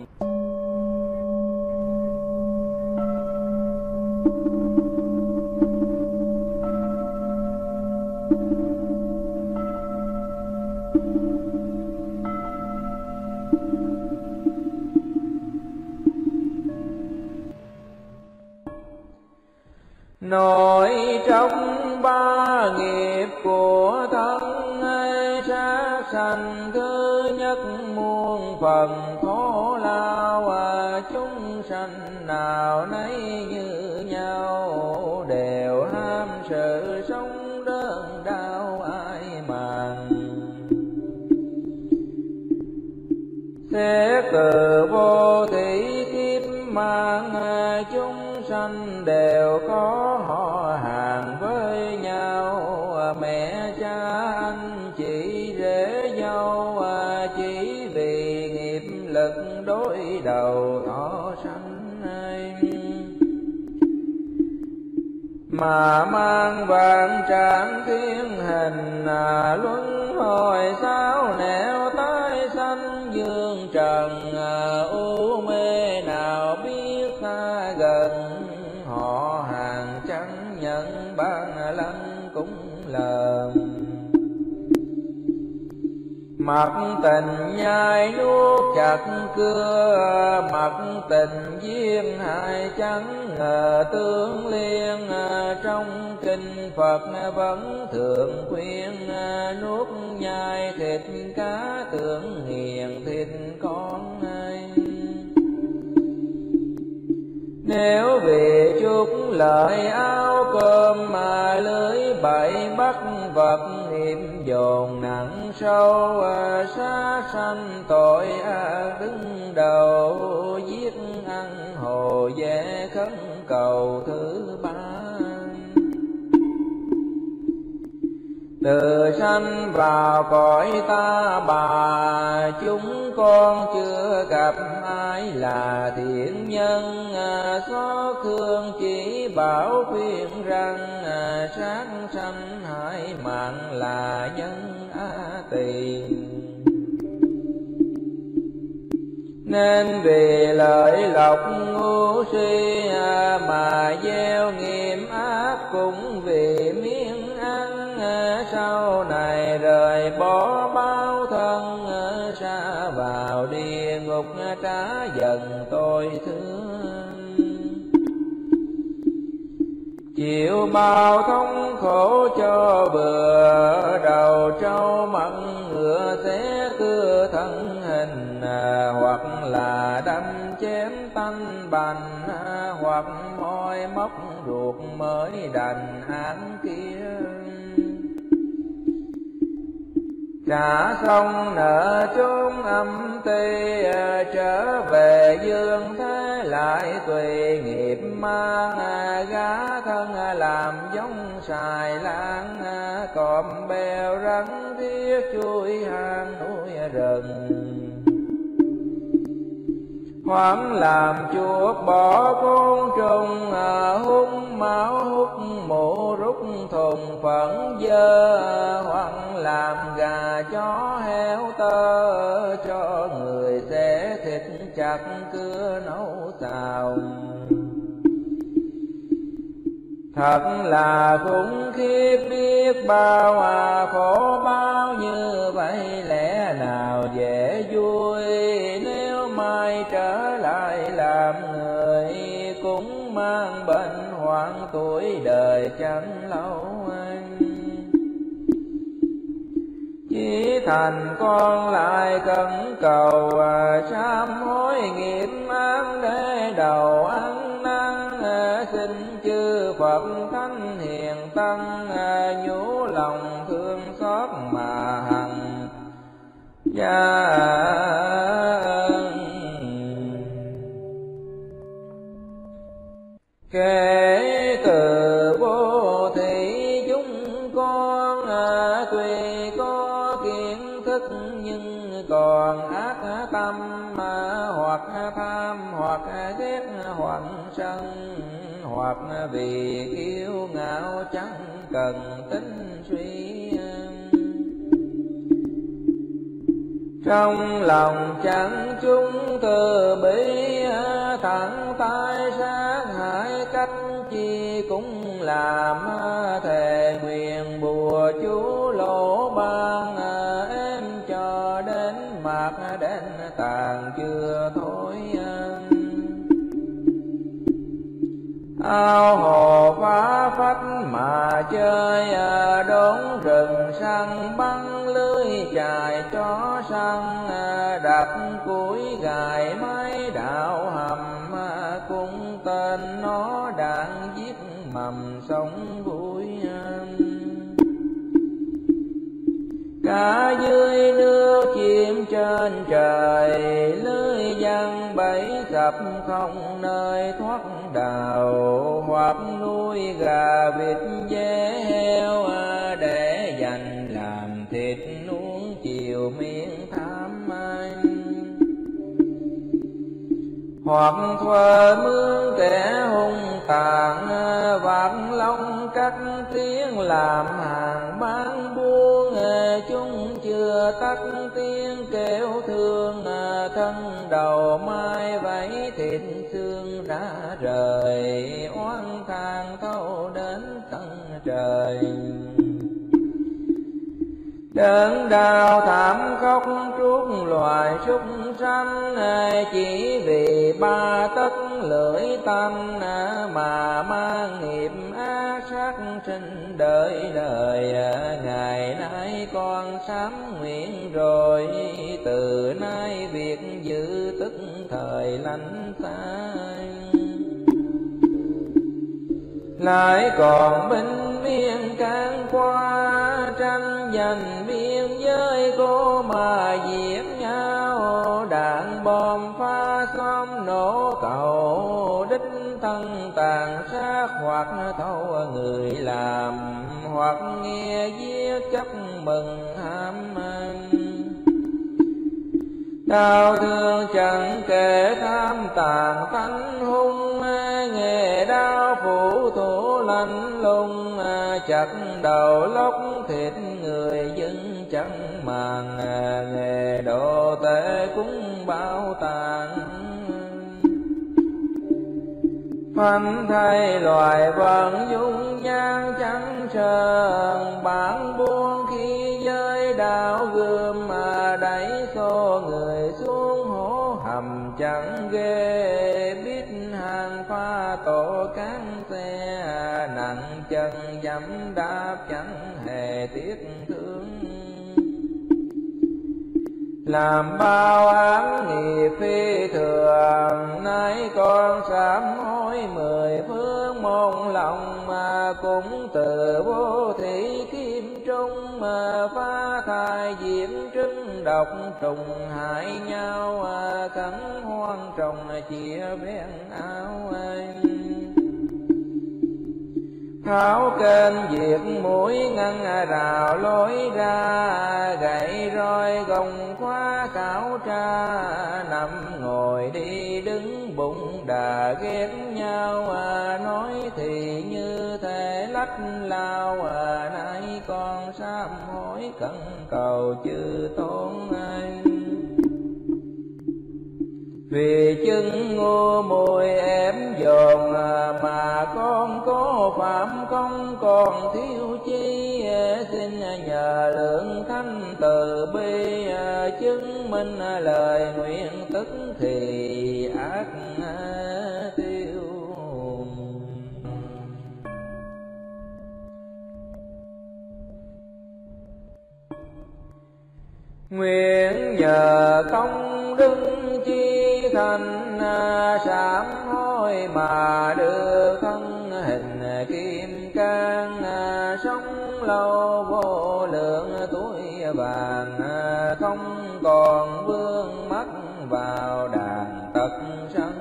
Nội trong ba nghiệp của thân, sát sanh thứ nhất muôn phần khổ lao, chúng sanh nào nấy như nhau, đều ham sự sống đơn đau ai màng. Xét từ vô thủy kiếp mang, chúng sanh đều có họ hàng với nhau, mẹ cha anh chị rể dâu, chỉ vì nghiệp lực đối đầu thọ sanh mà mang vạn trạng thiên hình, luân hồi sao nẻo tái sanh dương trần, u mê nào biết xa gần, họ hàng chẳng nhận ban lăng cũng lờn. Mặc tình nhai nuốt chặt cưa, mặc tình duyên hai chẳng ngờ tương liên, trong kinh Phật vẫn thường khuyên, nuốt nhai thịt cá tưởng nghiền thịt con ai. Nếu vì chút lợi áo cơm mà lưới bậy bắt vật, nghiệp dồn nặng sâu, sát sanh tội ác đứng đầu, giết ăn hồ dễ khấn cầu thứ ba. Từ sanh vào cõi ta bà, chúng con chưa gặp ai là thiện nhân, xót thương chỉ bảo khuyên rằng, sát sanh hại mạng là nhân á tỳ. Nên vì lợi lộc ngu si mà gieo nghiệp ác, cũng vì miếng ăn sau này rời bỏ bao thân, xa vào địa ngục trả dần tôi thương. Chịu bao thống khổ cho vừa, đầu trâu mặn ngựa xé cưa thân hình, hoặc là đâm chém tanh bành, hoặc môi móc ruột mới đành án kia. Trả xong nợ chốn âm ti, trở về dương thế lại tùy nghiệp mang, gá thân làm giống xài lan, cọp bèo rắn riết chui hang núi rừng. Hoảng làm chuột bỏ côn trùng, hút máu hút mũ rút thùng phẫn dơ, hoảng làm gà chó heo tơ, cho người xẻ thịt chặt cưa nấu xào. Thật là khủng khiếp biết bao à, khổ bao như vậy lẽ nào dễ vui. Nếu mai trở lại làm người cũng mang bệnh hoạn tuổi đời chẳng lâu anh. Chỉ thành con lại cẩn cầu à, sám hối nghiệp ác để đầu ăn năn. À, xin chư Phật thánh hiền tăng à, nhủ lòng thương xót mà hằng gia. Kể từ vô thị chúng con à, tuy có kiến thức nhưng còn ác tâm à, hoặc tham hoặc ghét hoặc sân, hoặc vì kiêu ngạo chẳng cần tính suy. Trong lòng chẳng chúng từ bi thẳng tay sát hại cách chi cũng làm. Thề nguyện bùa chú lỗ ban em cho đến mạc đến tàn chưa thôi. Ao hồ phá phách mà chơi đốn rừng săn bắn lưới chài chó săn. Đặt củi gài máy đạo hầm cung tên nó đạn giết mầm sống vui. Cả dưới nước chim trên trời lưới giăng bẫy sập không nơi thoát đào. Hoặc nuôi gà vịt dê heo để dành làm thịt nuông chiều miệng tham anh. Hoặc thuê mướn kẻ hung tàn vạt lông cắt tiếng làm hàng bán buôn. Chúng chưa tắt tiếng kêu thương thân đầu mai vẫy thịt xương đã rời. Oán than thâu đến tận trời. Đớn đau thảm khóc trút loài súc sanh. Chỉ vì ba tấc lưỡi tâm mà mang nghiệp ác sát sinh đời đời. Ngày nay con sám nguyện rồi, từ nay việc giữ tức thời lánh xa. Lại còn binh miên can qua tranh giành biên giới cô mà giết nhau. Đạn bom phá xóm nổ cầu đích thân tàn sát. Hoặc thâu người làm hoặc nghe giết chấp mừng ham anh. Đau thương chẳng kể tham tàn tánh hung. Nghề đau phủ thủ lạnh lùng. Chặt đầu lóc thịt người dân chẳng màng. Nghề đồ tể cũng bao tàn. Phanh thay loài vận dung nhan chẳng sờn. Bản buông khi giới đạo gươm mà đẩy xô người xuống hố hầm chẳng ghê. Biết hàng pha tổ cán xe nặng chân dẫm đạp chẳng hề tiếc thương. Làm bao án nghiệp phi thường nay con sám hối mười phương mong lòng. Mà cũng từ vô thị kim trung mà phá thai diễm trứng độc trùng hại nhau. Cắn hoang trồng chia ven áo anh. Tháo kênh diệt mũi ngăn rào lối ra. Gậy roi gồng khóa khảo tra. Nằm ngồi đi đứng bụng đà ghét nhau. Nói thì như thể lách lao. Nay con sám hối cẩn cầu chư tôn anh. Vì chứng ngu muội ém dồn mà con có phạm công còn thiếu chi, xin nhờ lượng thanh từ bi chứng minh lời nguyện tức thì ác tiêu. Nguyện nhờ công đức chi thành sám hối mà được thân hình kim cang, sống lâu vô lượng tuổi vàng, không còn vương mắc vào đàn tật sanh,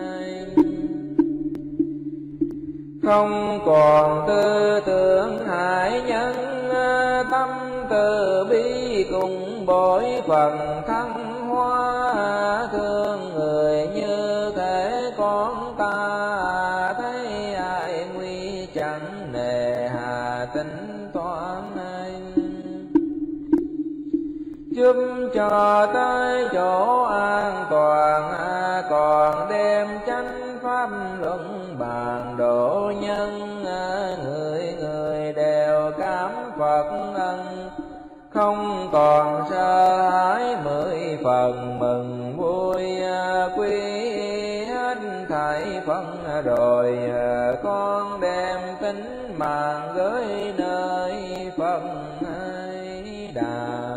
không còn tư tưởng hại nhân, tâm từ bi cùng bội phần thăng hoa, thương người như thể con ta, thấy ai nguy chẳng nề hà tính toán anh, giúp cho tới chỗ an toàn, còn đem chánh pháp luận bàn độ nhân, người người đều cảm Phật ân, không còn sợ hãi mười phần mừng vui, quy hết thảy phân rồi, con đem tính mạng gửi nơi Phật ấy đà.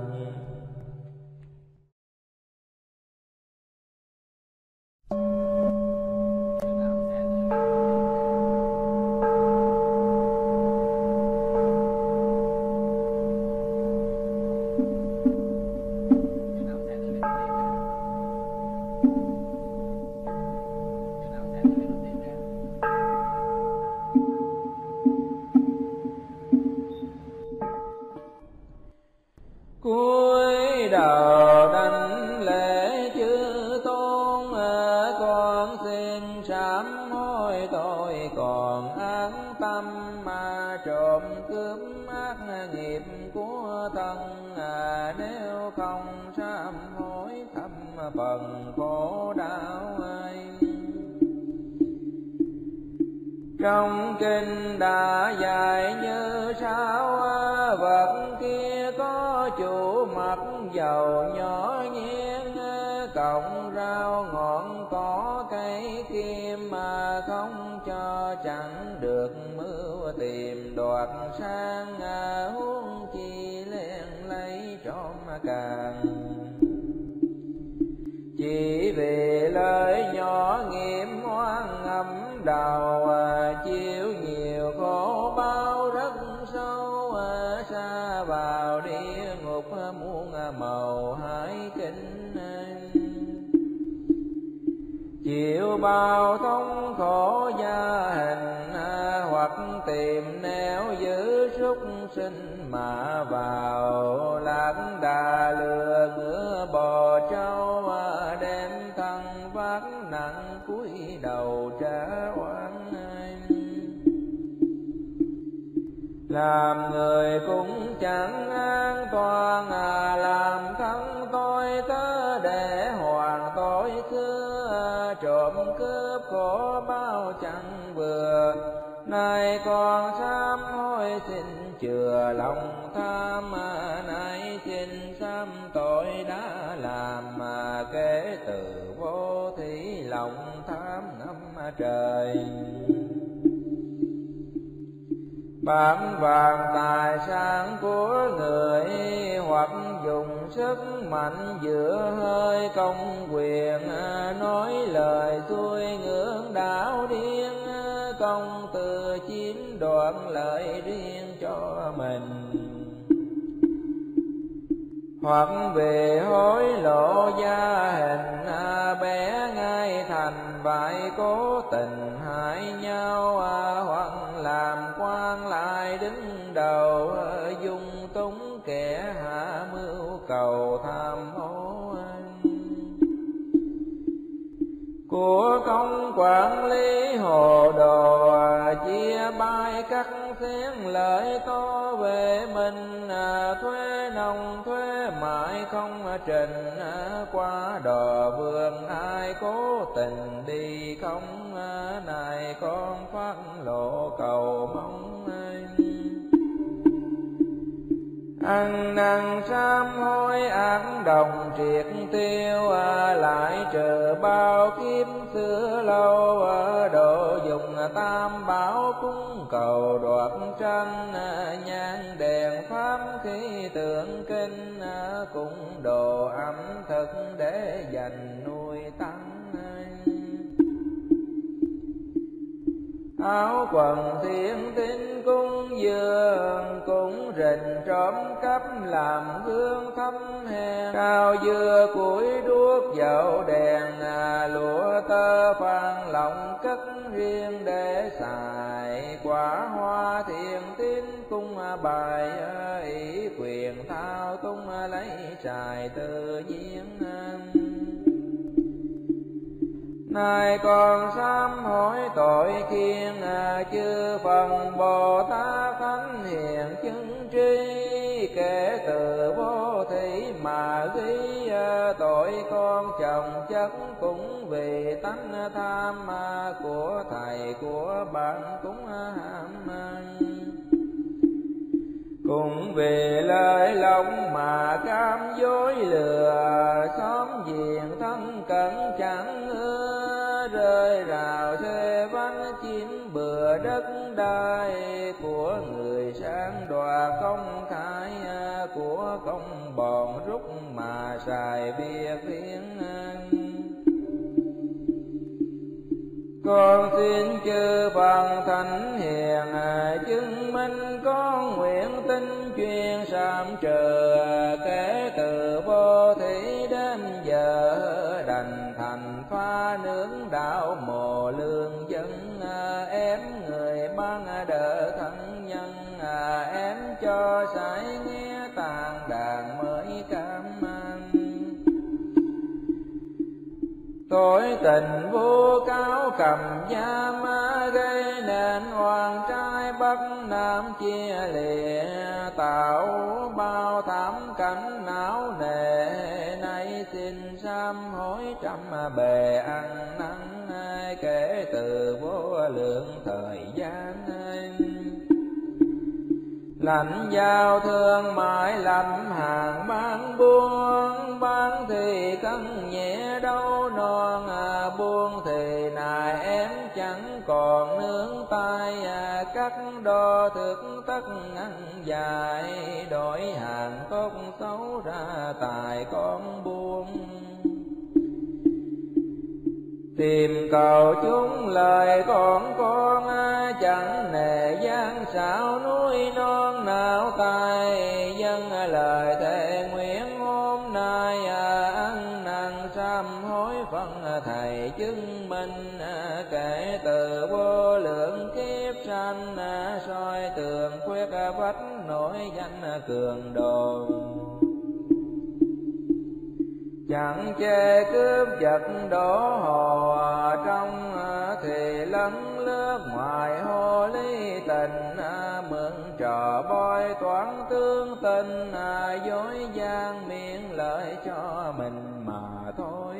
Cúi đầu đảnh lễ chư tôn, con xin sám hối tội còn ác tâm, mà trộm cướp ác nghiệp của thân, nếu không sám hối thâm phần khổ đau anh. Trong kinh đã dạy như sau, vật kia có chủ mặt dầu nhỏ nhien, cọng rau ngọn cỏ cây kim, mà không cho chẳng được mưu tìm đoạt sang, huống chi len lấy trộm càng. Chỉ vì lời nhỏ nghiệm oan ngầm đầu, chịu nhiều khổ bao rất sâu, xa vào địa ngục muôn màu hải kinh. Chịu bao thống khổ gia hình, hoặc tìm nẻo giữ súc sinh mà vào, lạc đà lừa ngựa bò trâu, đem thân vác nặng cúi đầu trả oan. Làm người cũng chẳng an toàn, làm thân tôi tớ để hoàn tội xưa, trộm cướp khổ bao chẳng vừa. Nay con sám hối xin chừa lòng tham, nay xin sám tội đã làm, mà kể từ vô thí lòng tham ngắm trời. Bám vàng tài sản của người, hoặc dùng sức mạnh giữa hơi công quyền, nói lời xuôi ngưỡng đảo điên, công từ chiếm đoạt lợi riêng cho mình. Hoặc về hối lộ gia hình, bé ngay thành bại cố tình hại nhau, hoặc làm quan lại đứng đầu, dung túng kẻ hạ mưu cầu tham ô. Của công quản lý hồ đồ, chia bay cắt xén lợi to về mình, thuế nông thuế mại không trình qua đò vườn, ai cố tình đi không này con phát lộ cầu mong. Ăn năn sám hối ác đồng triệt tiêu, lại trừ bao kiếp xưa lâu, độ dùng tam bảo cúng cầu đoạt tranh, nhang đèn pháp khí tượng kinh, cũng đồ ẩm thực để dành nuôi tăng. Áo quần thiên tín cúng dường, cũng rình trộm cắp làm gương thấm hèn, cao dưa củi đuốc dầu đèn, lụa tơ phan lòng cất riêng để xài, quả hoa thiền tín cung bài, ý quyền thao tung lấy trài tự nhiên. Nay con sám hối tội khiên, chư phần Bồ Tát thánh hiền chứng tri, kể từ vô thủy mà ghi, tội con chồng chất cũng vì tánh tham, của thầy của bạn cũng ham. Cũng vì lời lòng mà cam dối lừa, xóm giềng thân cận chẳng ưa, rơi rào xê vắng chiếm bừa đất đai, của người sang đoạt không khai, của công bòn rút mà xài việc riêng. Con xin chư phần thánh hiền chứng minh con nguyện tinh chuyên sám trừ, kể từ vô thủy đến giờ đành thành pha nướng đạo mồ lương dân. Em người ban đỡ thân nhân, em cho sải nghe tàn đàn mới cảm ơn. Tội tình vô cáo cầm giam, gây nên oan trai bắc nam chia lìa, tạo bao thảm cảnh não nề. Nay xin sám hối trăm bề ăn năn, kể từ vô lượng thời gian. Lãnh giao thương mãi lầm hàng bán buôn, bán thì cân nhẹ đâu non, buôn thì nài em chẳng còn nương tay, cắt đo thực tất ăn dài, đổi hàng tốt xấu ra tài con buôn. Tìm cầu chúng lời con con, chẳng nề gian xảo núi non nào tay, dân lời thề nguyện hôm nay, ăn năn sám hối phân thầy chứng minh, kể từ vô lượng kiếp sanh, soi tường khuyết vách nổi danh cường đồ. Chẳng chê cướp giật đổ hồ trong, thì lấn lướt ngoài hồ ly tình, mượn trò bôi toán tương tình, dối gian miệng lợi cho mình mà thôi.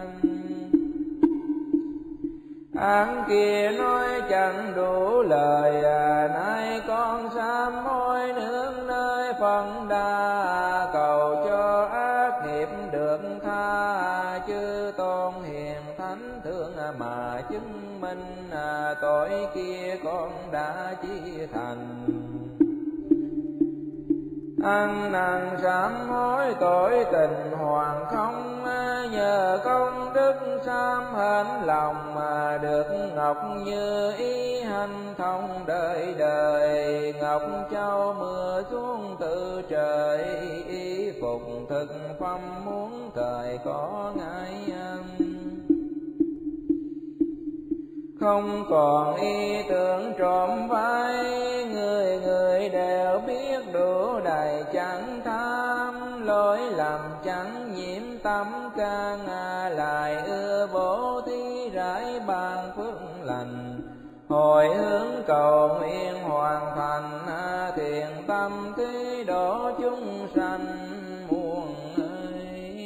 Án kia nói chẳng đủ lời, nay con sám hối nương nơi phần đa, cầu cho ác nghiệp được tha, chư tôn hiền thánh thương mà chứng minh, tội kia con đã chi thành. Ăn năn sám hối tội tình hoàng không, nhờ công đức sám hên lòng, mà được ngọc như ý hành thông đời đời. Ngọc châu mưa xuống từ trời, y phục thực phẩm muốn thời có ngại. Không còn ý tưởng trộm vai, người người đều biết đủ đầy chẳng tham, lỗi lầm chẳng nhiễm tâm can, lại ưa bố thí rải ban phước lành. Hồi hướng cầu nguyện hoàn thành, thiện tâm thí độ chúng sanh muôn ơi.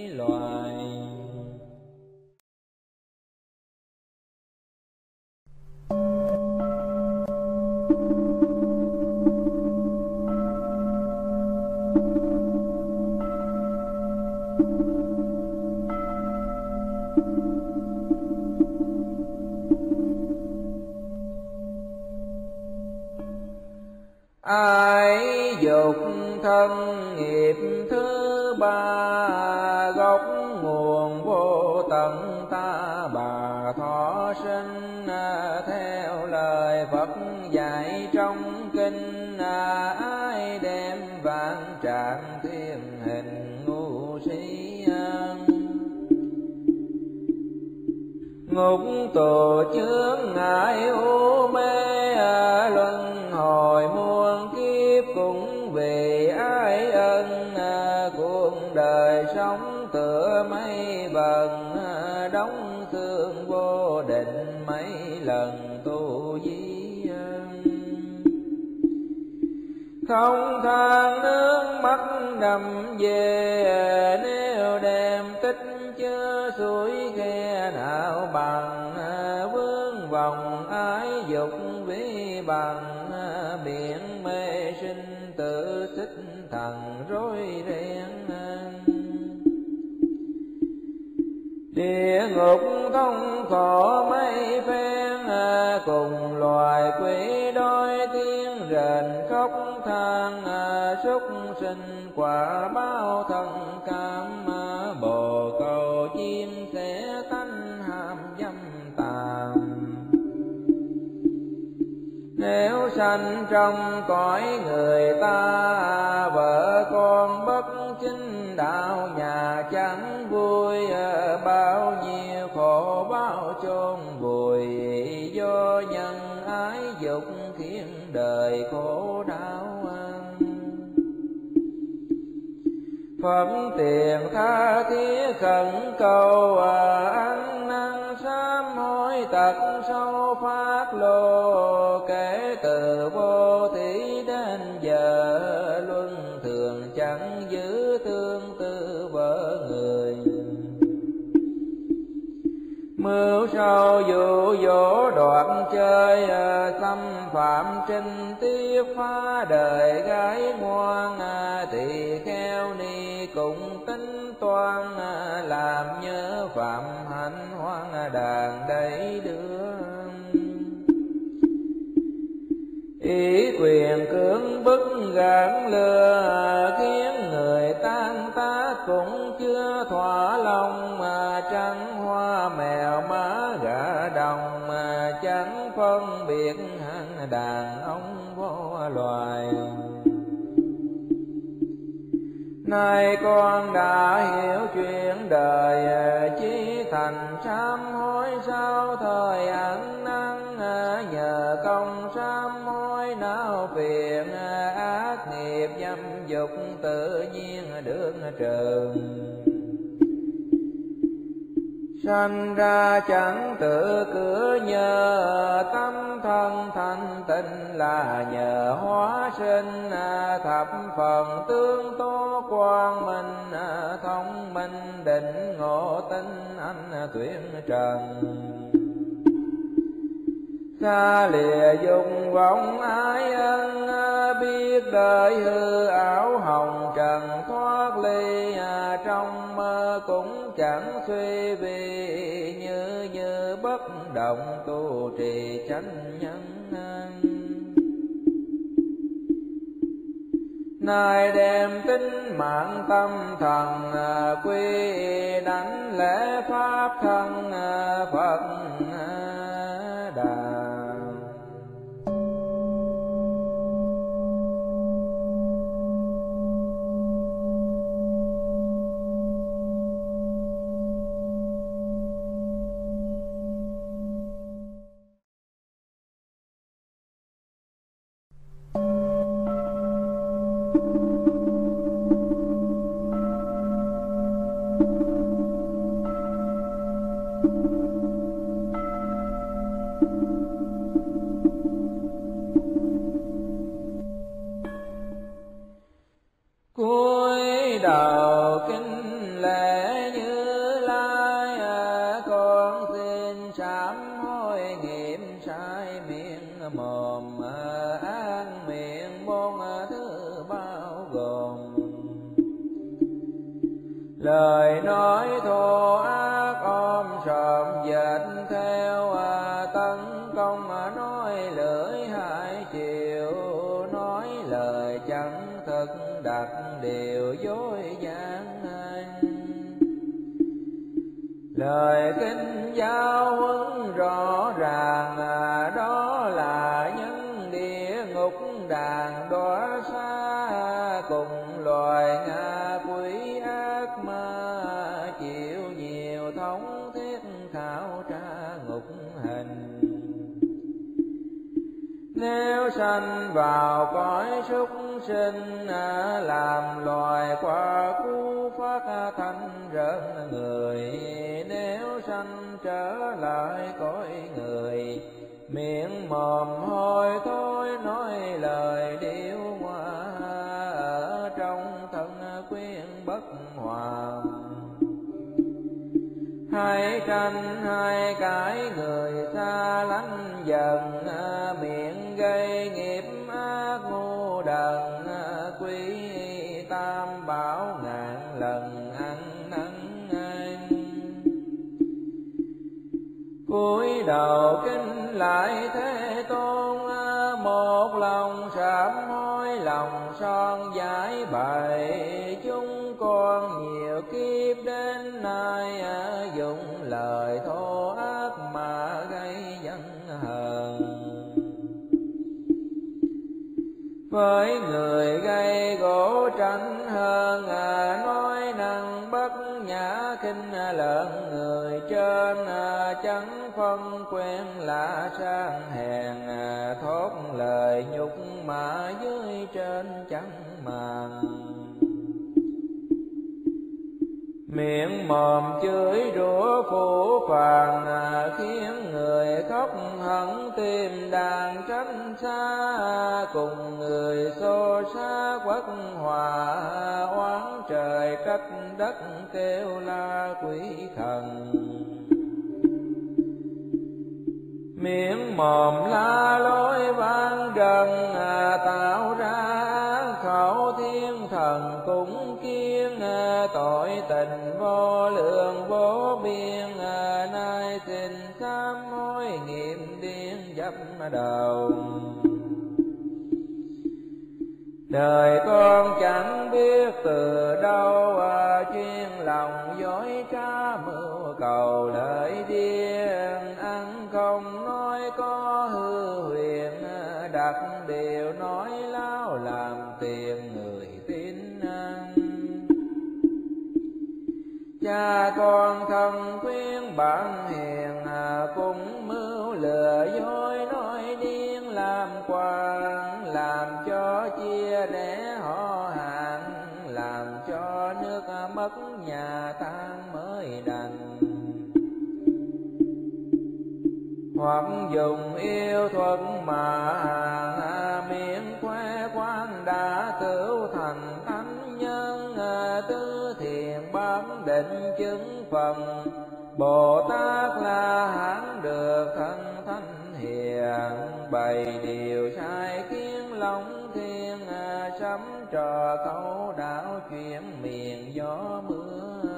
Ái dục thân nghiệp thứ ba, gốc nguồn vô tận ta bà thọ sinh. Theo lời Phật dạy trong kinh, ai đem vạn trạng thiên hình ngu si. Ngục tù chướng ngại u mê, luân hồi muôn kiếp cũng vì ái ân. Cuộc đời sống tựa mây vần, đóng xương vô định mấy lần tu di. Không than nước mắt đầm về, nếu đem tích chứa suối khe nào bằng. Vướng vòng ái dục vi bằng, biển mê sinh tự xích thần rối ren. Địa ngục thông khổ mấy phen, cùng loài quỷ đói tiếng rền khóc than. Súc sinh quả báo thân cam, bồ câu chim sẽ tánh ham dâm tàm. Nếu sanh trong cõi người ta, vợ con bất chính đạo nhà chẳng vui. Bao nhiêu khổ báo chôn vùi, do nhân ái dục khiến đời khổ đau. Phật tiền tha thiết khẩn cầu, ăn năn sám hối tật sâu phát lộ. Kể từ vô thí đến giờ, luân thường chẳng giữ tương tư vợ người. Mưu sâu dụ dỗ đoạn chơi, xâm phạm trinh tiết phá đời gái ngoan. Tỳ kheo ni cũng tính toan, làm nhớ phạm hạnh hoang đàn đầy đưa. Ý quyền cưỡng bức gạn lừa, khiến người tan tác cũng chưa thỏa lòng. Mà trắng hoa mèo má gà đồng, mà chẳng phân biệt hạng đàn ông vô loài. Nay con đã hiểu chuyện đời, chí thành sám hối sao thời ăn năn. Nhờ công sám hối não phiền, ác nghiệp dâm dục tự nhiên được trừ. Sanh ra chẳng tự cửa nhờ, tâm thân thanh tịnh là nhờ hóa sinh. Thập phần tương tố quang minh, thông minh định ngộ tinh anh tuyển trần. Xa lìa dục vọng ái ân, biết đời hư ảo hồng trần thoát ly. Trong mơ cũng chẳng suy vì, như như bất động tu trì chánh nhân. Nay đem tính mạng tâm thần, quy đánh lễ pháp thân Phật Đà. Cúi đầu kính lễ Như Lai, con xin sám hối nghiệm sai miệng mồm, ác miệng bốn thứ bao gồm. Lời nói thô ác ôm sòm dệt theo, tấn công nói lưỡi hai chiều, nói Lời kinh giáo huấn rõ ràng, đó là nhân địa ngục đàn đọa xa, cùng loài ngạ quỷ ác ma, chịu nhiều thống thiết khảo tra ngục hình. Nếu sanh vào cõi súc sinh, làm loài qua cú phát thanh rợn người. Nếu sanh trở lại cõi người, miệng mồm hôi thối nói lời điêu hoa, ở trong thân quyến bất hòa. Hai tranh hai cái người xa lánh dần, miệng gây nghiệp ác ngu đần. Quý tam bảo ngàn lần ăn năn ăn. Cúi đầu kính lại Thế Tôn, một lòng sám hối lòng son giải bày. Chúng con nhiều kiếp đến nay, dùng lời thô ác mà gây giận hờn. Với người gây gỗ tranh hơn, nói năng bất nhã khinh lợn người trên. Chẳng phân quen lạ sang hèn, thốt lời nhục mạ dưới trên chẳng màng. Miệng mồm chửi rủa phũ phàng, khiến người khóc hận tim đàn tránh xa. Cùng người xô xá quất hòa, oán trời trách đất kêu la quỷ thần. Miệng mồm la lối vang trần, tạo ra khẩu thiên thần cũng kiêng. Tội tình vô lượng vô biên, nay xin sám hối nghiệm điên dấp đầu. Đời con chẳng biết từ đâu, chuyên lòng dối trá mưu cầu lợi điên. Ăn không nói có hư huyền, đặt điều nói láo làm tiền người tin ăn. Cha con thân khuyên bạn hiền, cũng mưu lừa dối nói điên làm quan. Làm cho chia rẽ họ hàng, làm cho nước mất nhà tan mới đành. Hoặc dùng yêu thuật mà hàng, miệng khoe quan đã tửu thành thánh nhân. Tứ thiền bán định chứng phần, Bồ Tát La Hán được thân thánh hiền. Bày điều sai khiến lòng thiên, sắm trò câu đạo chuyện miền gió mưa.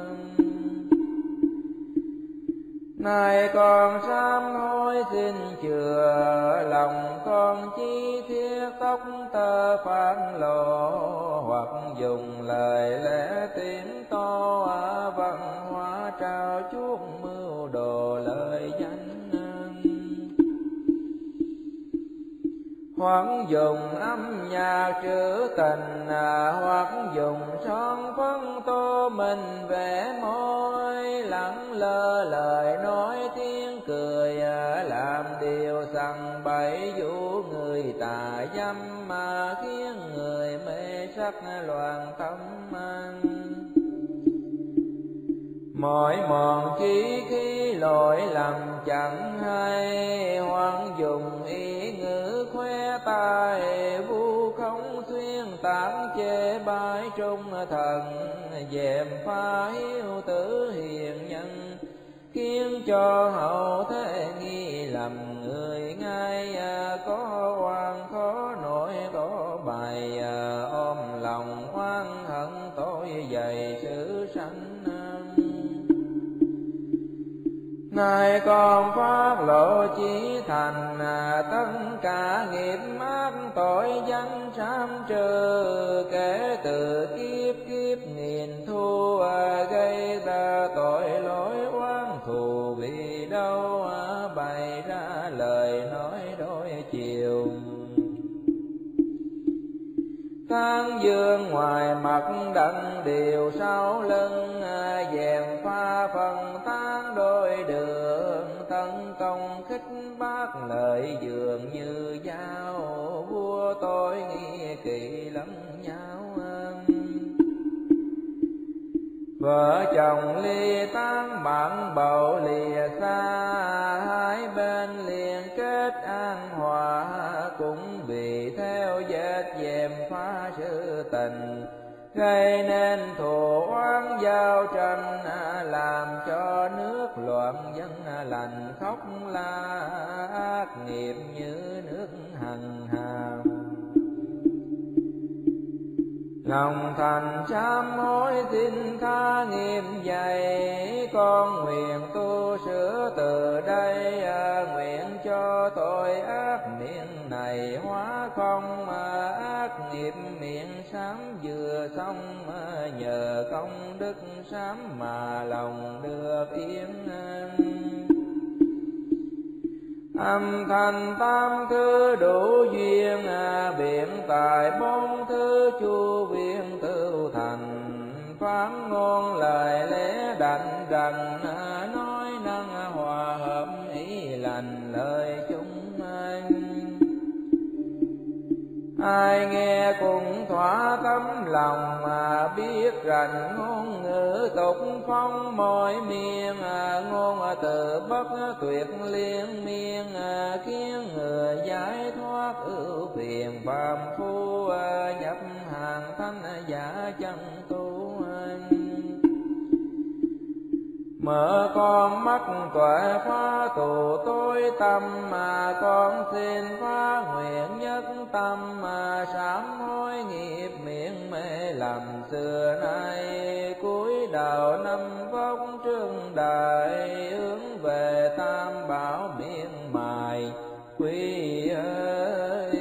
Nay con sám hối xin chừa, lòng con chi thiết tóc tơ phản lộ. Hoặc dùng lời lẽ tiếng to, văn hóa trao chuốc mưu đồ lời danh. Hoặc dùng âm nhạc trữ tình, hoặc dùng son phấn tô mình vẽ môi. Lẳng lơ lời nói tiếng cười, làm điều sằng bậy dụ người tà dâm. Mà khiến người mê sắc loạn tâm ăn. Mỗi mòn chí khi lỗi lầm chẳng hay, hoặc dùng ý ngữ khoe tài vu khống xuyên tán chê bai trung thần. Dèm pha hiếu tử hiền nhân, khiến cho hậu thế nghi lầm người ngay. Có oan khó nổi có bài, ôm lòng oan hận tội dày sự sanh. Nay con phát lộ chí thành, tất cả nghiệp ác tội danh sám trừ. Kể từ kiếp kiếp nghìn thu, gây ra tội lỗi oán lời nói đôi chiều. Tán dương ngoài mặt đặng điều sau lưng, dèm pha phần tán đôi đường, tấn công khích bác lợi dường như dao, vua tôi nghi kỵ lẫn nhau. Vợ chồng ly tán bạn bầu lìa xa, hai bên liền kết an hòa, cũng vì theo vết dèm phá sự tình, gây nên thù oán giao tranh, làm cho nước loạn dân lành khóc la, ác nghiệp như nước hằng hà. Lòng thành sám hối xin tha nghiêm dày, con nguyện tu sửa từ đây, nguyện cho tội ác miệng này hóa không, ác nghiệp miệng sám vừa xong, nhờ công đức sám mà lòng được yên. Âm thanh tam thứ đủ duyên, biện tài bốn thứ chu viên tự thành, phán ngôn lời lẽ đảnh rằng, nói năng hòa hợp ý lành lời chúng anh. Ai nghe cũng thỏa tấm lòng, mà biết rành ngôn ngữ tục phong mọi miền, ngôn từ bất tuyệt liên miên, khiến người giải thoát ưu phiền phàm phu, nhập hàng thanh giả chân tu. Mở con mắt tuệ phá tù tối tâm, mà con xin phá nguyện nhất tâm, mà sám hối nghiệp miệng mê lầm xưa nay, cúi đầu năm vóc trương đại, hướng về tam bảo miệng mài quy ơi.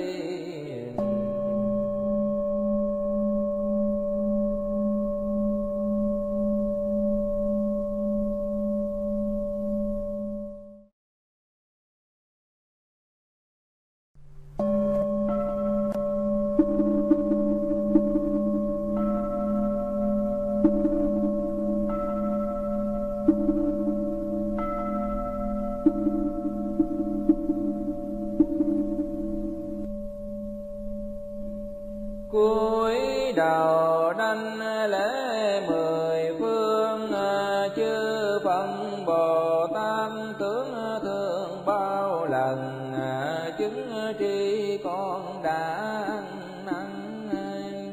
Cúi đầu đảnh lễ mười phương, chư Phật Bồ Tát tướng thương bao lần, chứng tri con đã ăn năn.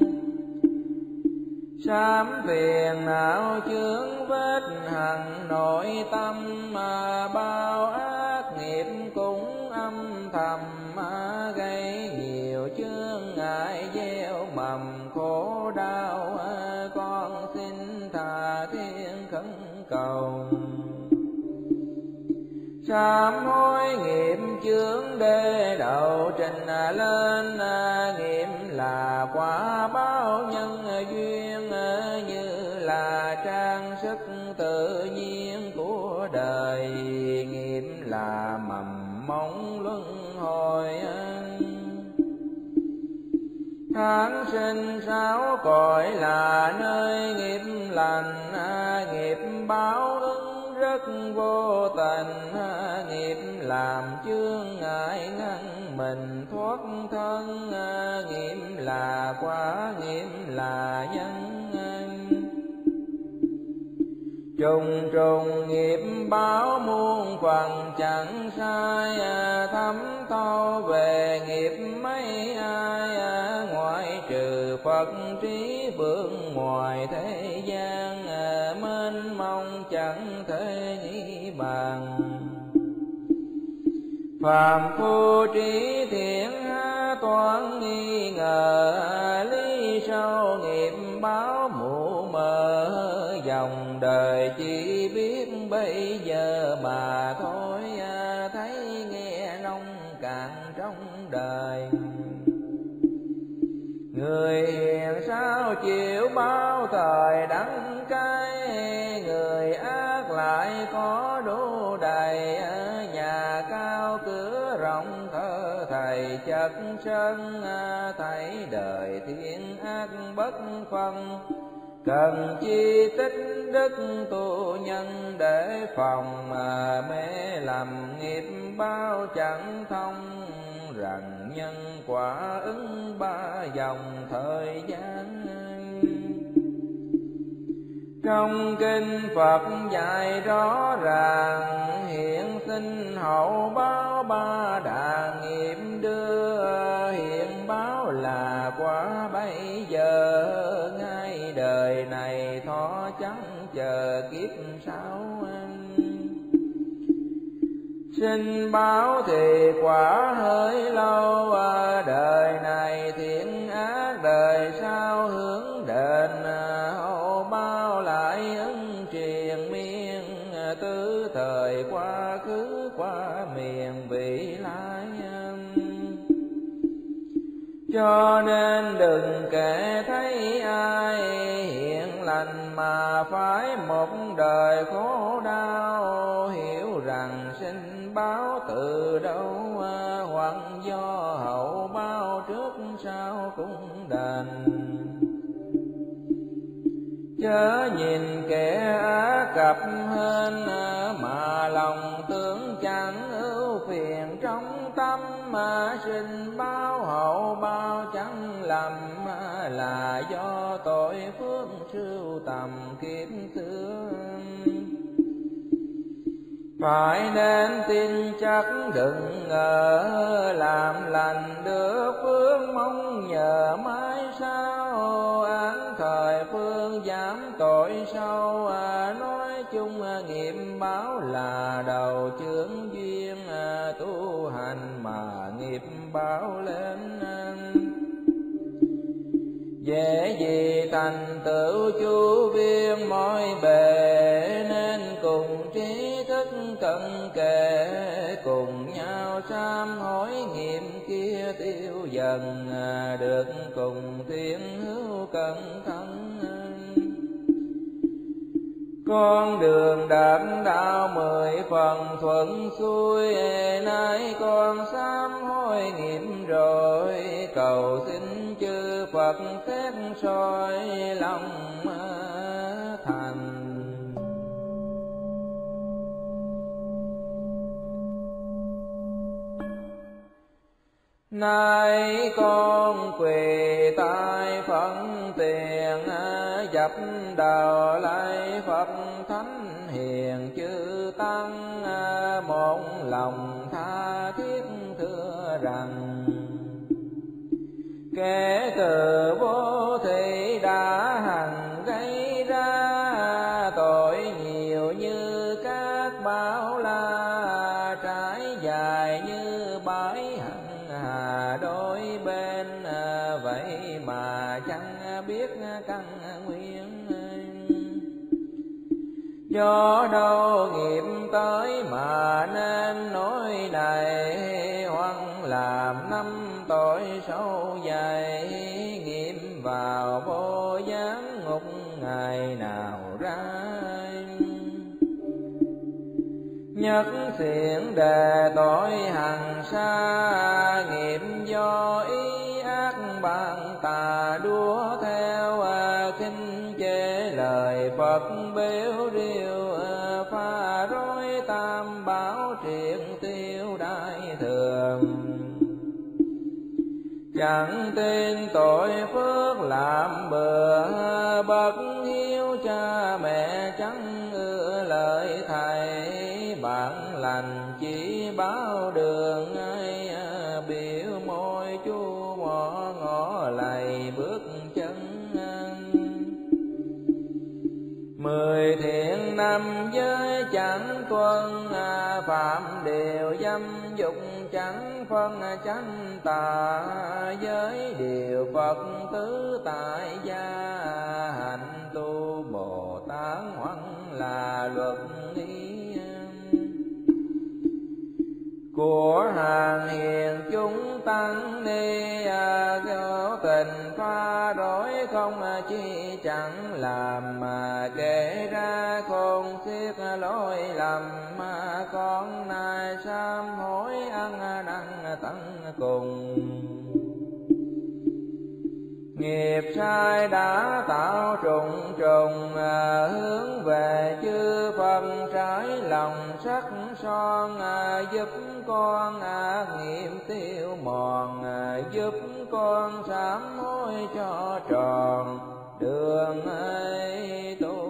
Sám phiền não chướng vết hằn nội tâm, mà bao ác nghiệp cũng âm thầm, gây nhiều chướng ngại gieo mầm khổ đau. Con xin tha thiên khẩn cầu, sám hối nghiệp chướng đê đầu trình lên, nghiệp là quả báo nhân duyên, như là trang sức tự nhiên của đời, nghiệp là mầm móng luân hồi. Tháng sinh sáu cõi là nơi nghiệp lành, nghiệp báo ứng rất vô tình, nghiệp làm chướng ngại ngăn mình thoát thân, nghiệp là quả nghiệp là nhân. Trùng trùng nghiệp báo muôn phần chẳng sai, thấm thâu về nghiệp mấy ai, ngoại trừ Phật trí vượng ngoài thế gian, mênh mông chẳng thể nghĩ bàn. Phàm phu trí thiện toán nghi ngờ, lý sâu nghiệp báo mù mờ, dòng đời chỉ biết bây giờ mà thôi, thấy nghe nông cạn trong đời. Người hiền sao chịu bao thời đắng cay, người ác lại có đủ đầy, nhà cao cửa lứa rộng thơ thầy chất sân, thấy đời thiên ác bất phân, cần chi tích đức tu nhân để phòng, mà mê lầm nghiệp bao chẳng thông, rằng nhân quả ứng ba dòng thời gian. Trong kinh Phật dạy rõ ràng, hiện sinh hậu báo ba đà nghiệp đưa, hiện báo là quả bây giờ, ngay đời này thọ chẳng chờ kiếp sau. Sinh báo thì quả hơi lâu, đời này thiện ác đời sau hướng đền, hậu bao lại ứng triền miên, tứ thời quá khứ qua miền vị lai. Cho nên đừng kể thấy ai hiện lành mà phải một đời khổ đau, hiểu rằng sinh báo từ đâu, hoặc do hậu báo trước sau cũng đền. Chớ nhìn kẻ á cập hên, mà lòng tưởng chẳng ưu phiền trong tâm, mà sinh báo hậu báo chẳng lầm, là do tội phước sưu tầm kiếp xưa. Phải nên tin chắc đừng ngờ, làm lành được phước mong nhờ mãi sau, án thời phương giảm tội sâu, nói chung nghiệp báo là đầu chướng duyên, tu hành mà nghiệp báo lên. Dễ gì thành tựu chu viên mọi bề, nên cùng trí thức cận kề, cùng nhau sám hối nghiệp kia tiêu dần, được cùng thiên hữu cẩn thận. Con đường đạm đạo mười phần thuận xuôi, nay con sám hối nghiệp rồi, cầu xin chư Phật xét soi lòng thành. Nay con quỳ tại phận tiền, dập đầu lạy Phật thánh hiền chư tăng, một lòng tha thiết thưa rằng, kẻ từ vô thị đã hằng gây ra, tội nhiều như các bão la, trải dài như bãi hằng hà đôi bên, vậy mà chẳng biết căn nguyên. Do đâu nghiệp tới mà nên nỗi này, hoặc làm năm tội sâu dày, nghiệp vào vô gián ngục ngày nào ra. Nhất xiển đề tội hằng xa, nghiệp do ý ác bạn tà đua theo, khinh chê lời Phật bếu riêu, pha rối tam bảo triệt tiêu đại thường. Chẳng tin tội phước làm bừa, bậc hiếu cha mẹ chẳng ưa lời thầy, bạn lành chỉ báo đường ai, biểu môi chu mỏ ngõ lầy bước chân. Mười thiện năm giới chẳng tuân, phạm điều dâm dục chẳng phân chánh tà, giới điều Phật tứ tại gia, hạnh tu Bồ Tát hoặc là luật ý. Của hàng hiền chúng tăng ni, vô tình pha rối không chi chẳng làm, mà kể ra khôn xiết lỗi lầm, con nay sám hối ăn năng tận cùng. Nghiệp sai đã tạo trùng trùng, hướng về chư Phật trái lòng sắc son, giúp con ác nghiệp tiêu mòn, giúp con sám hối cho tròn đường ấy tu.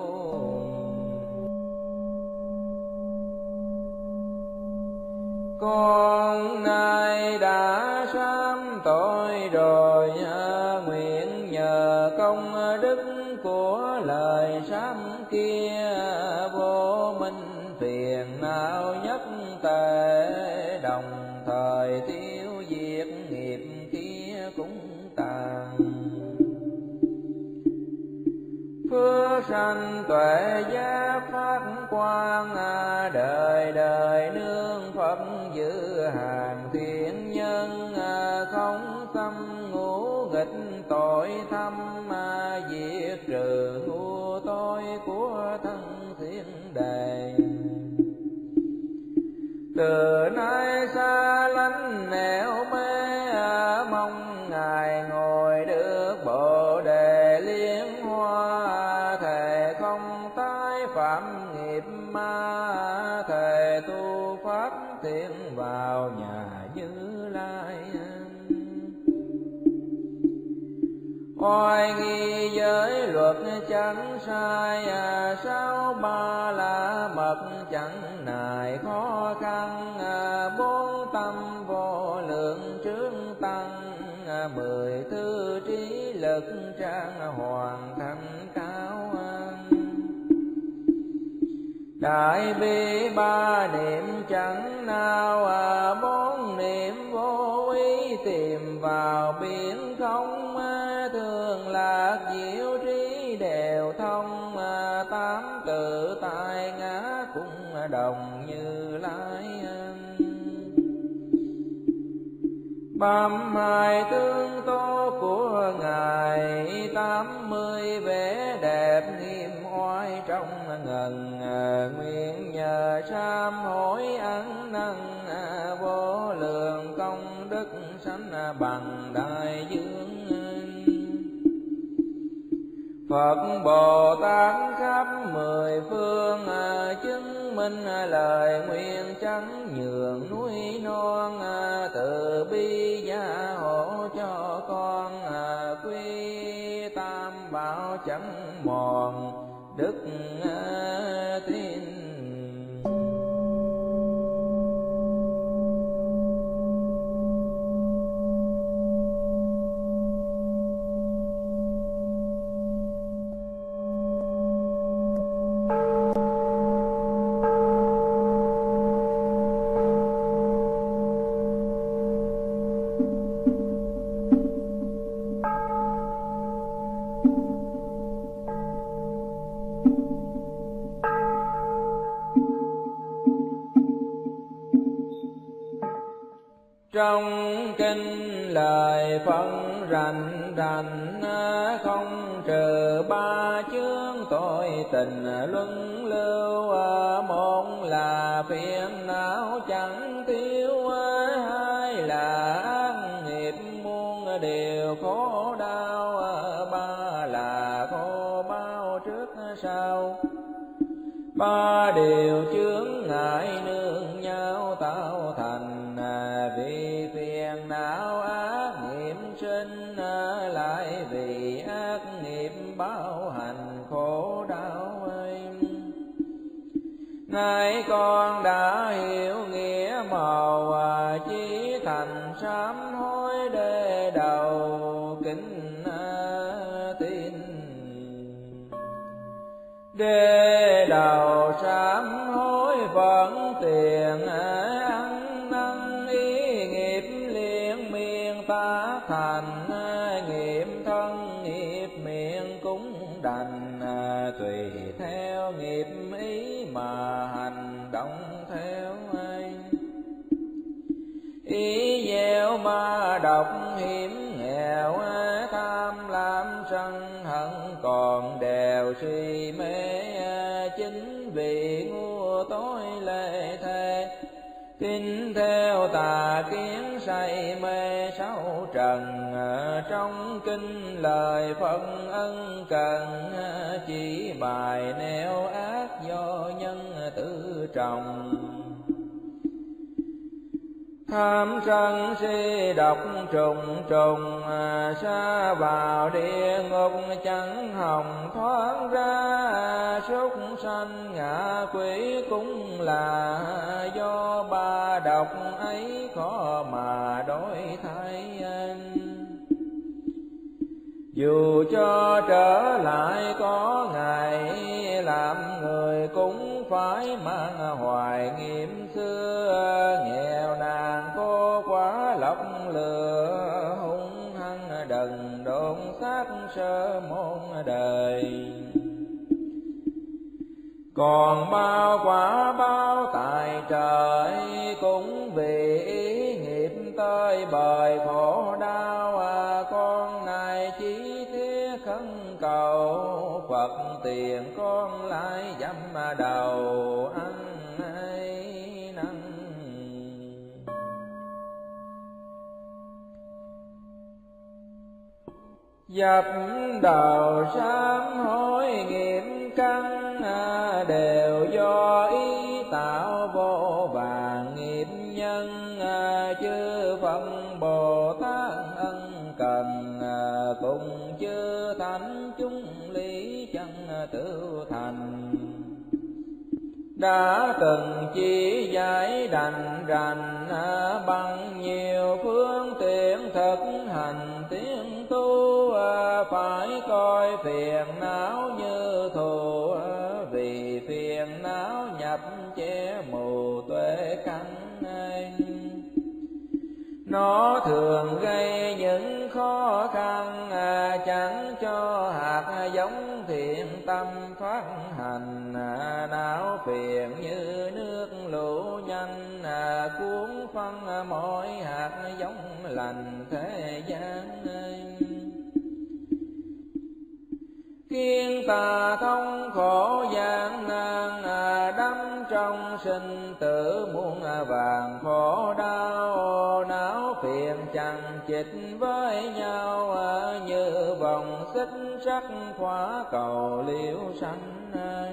Con nay đã sám tội rồi, nguyện nhờ công đức của lời sám kia, vô minh phiền não nhất tề, đồng thời tiêu diệt nghiệp kia cũng tàn. Phước sanh tuệ giác phát quang, đời đời nương Phật giữ hàng thiện nhân, không tâm ngũ nghịch tội thâm, diệt trừ ngu tối của thân thiên đề. Từ nay xa lánh nẻo mê, mong Ngài ngồi được Bồ đề liên hoa, thề không tái phạm nghiệp ma, thề tu pháp thiện vào nhà Như Lai. Oai nghi giới luật chẳng sai, sáu ba la mật chẳng nài khó khăn, bốn tâm vô lượng trướng tăng, mười tư trí lực trang hoàn thành cao. Đại bi ba niệm chẳng nào, bốn niệm vô ý tìm vào biển không, thường lạc diệu trí đều thông, tám tự tại ngã cũng đồng Như Lai. Bám hai tương tố của Ngài, tám mươi vẻ đẹp nghiêm oai trong ngần, nguyện nhờ sám hối ăn năn, vô lượng công đức sanh bằng đại dương. Phật Bồ Tát khắp mười phương, chứng minh lời nguyện chẳng nhường núi non, từ bi gia hộ cho con, quy tam bảo chẳng mòn đức tin. Trong kinh lời phân rành rành, không trừ ba chướng tội tình luân lưu, một là phiền não chẳng thiếu, hai là ác nghiệp muôn điều khổ đau, ba là khổ bao trước sau, ba điều chướng ngại nương nhau tạo thành. Vì phiền não ác nghiệp sinh, lại vì ác nghiệp báo hành khổ đau ấy. Nay con đã hiểu nghĩa màu, chí thành sám hối để đầu kính tin. Để đầu sám hối vẫn tiền ăn năn, ý nghiệp liên miên ta thành, nghiệp thân nghiệp miệng cũng đành, tùy theo nghiệp ý mà hành động theo anh. Ý gieo ma độc hiểm nghèo, tham lam sân hận còn đều suy mê, chính vì ngu tối lệ thế tin theo tà kiến say mê sáu trần, trong kinh lời phân ân cần, chỉ bài nẻo ác do nhân tự trồng. Tham sân si độc trùng trùng, sa vào địa ngục chẳng hồng thoát ra. Súc sanh ngạ quỷ cũng là do ba độc ấy khó mà đổi thay. Dù cho trở lại có ngày, làm người cũng phải mang hoài nghiệm xưa. Nghèo nàn khô quá lọc lừa, hung hăng đần độn xác sơ môn đời. Còn bao quả bao tại trời, cũng vì ý nghiệp tới bời khổ đau. Con này chỉ thiết khấn cầu, Phật tiền con lại dám đầu ăn ấy năn. Dập đầu sám hối nghiệp căn, đều do ý tạo vô vàn nghiệp nhân. Chư Phật Bồ Tát ân cần, cùng chư thánh chúng lý chân tự thành. Đã từng chỉ giải đành rành, bằng nhiều phương tiện thực hành tiến tu. Phải coi phiền não như thù, vì phiền não nhập che mù tuệ căn. Nó thường gây những khó khăn, chẳng cho hạt giống thiện tâm phát hành. Não phiền như nước lũ nhanh, cuốn phân mỗi hạt giống lành thế gian. Kiên tà thông khổ gian nan, đắm trong sinh tử muôn vàng khổ đau. Não phiền chằng chịt với nhau, như vòng xích sắt khóa cầu liễu sanh.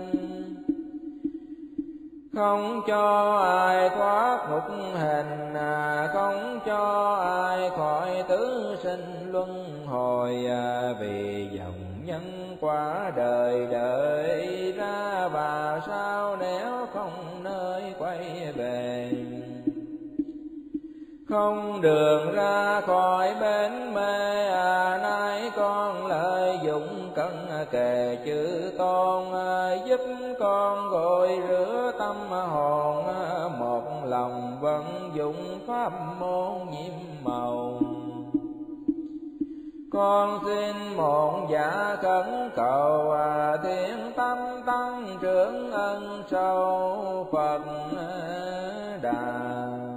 Không cho ai thoát ngục hình, không cho ai khỏi tứ sinh luân hồi. Vì dòng nhân quả đời đợi ra, và sao nếu không nơi quay về. Không đường ra khỏi bến mê, nay con lợi dụng cân kề chữ tôn. Giúp con gội rửa tâm hồn, một lòng vận dụng pháp môn nhiệm màu. Con xin một dạ khẩn cầu, thiện tâm tăng trưởng ân sâu Phật Đà.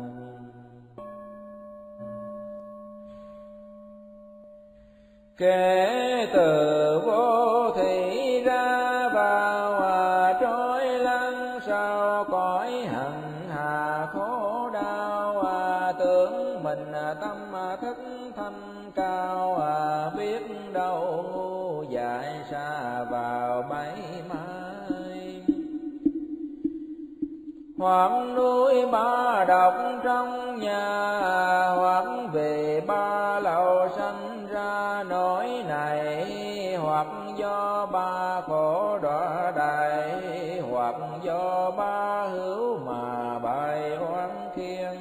Kể từ vô thị ra vào, trôi lăn sau cõi hằng hà khổ đau. Tưởng mình tâm thức thanh cao, biết đâu ngu dại xa vào bẫy mai. Hoặc núi ba độc trong nhà, hoặc về ba lầu sanh ra nỗi này. Hoặc do ba khổ đọa đại, hoặc do ba hữu mà bài oán khiên.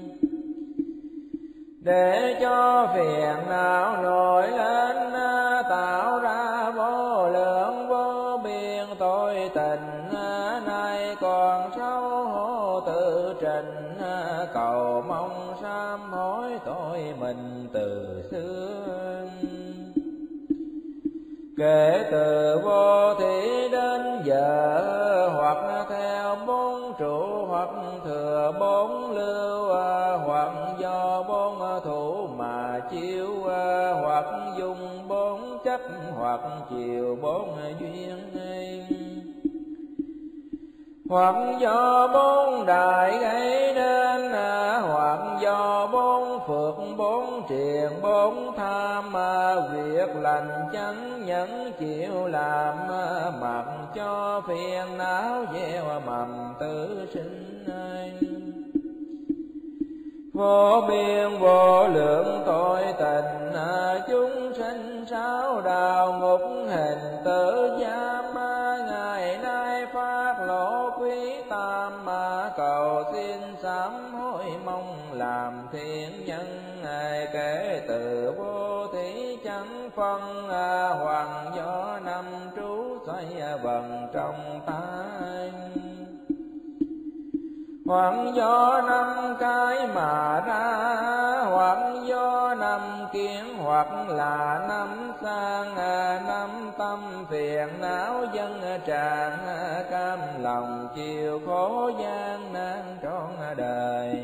Để cho phiền não nổi lên, tạo ra vô lượng vô biên tội tình. Nay còn xấu hổ tự trình, cầu mong sám hối tội mình từ xưa. Kể từ vô thị đến giờ, hoặc theo bốn trụ, hoặc thừa bốn lưu, hoặc do bốn thủ mà chiếu, hoặc dùng bốn chấp, hoặc chiều bốn duyên. hoặc do bốn đại gây nên, hoặc do bốn phược bốn triền bốn tham, việc lành chẳng nhẫn chịu làm, mặc cho phiền não gieo mầm tử sinh. Vô biên vô lượng tội tình, chúng sinh sáu đạo ngục hình tử giam, ngày nay phát lộ quý tam, cầu xin sám hối mong làm thiện nhân. Kể từ vô thí chẳng phân, hoàng do năm trú xoay vần trong tay, hoặc do năm cái mà ra, hoặc do năm kiến, hoặc là năm sang, năm tâm phiền não dân tràn, cam lòng chịu khổ gian nan trọn đời.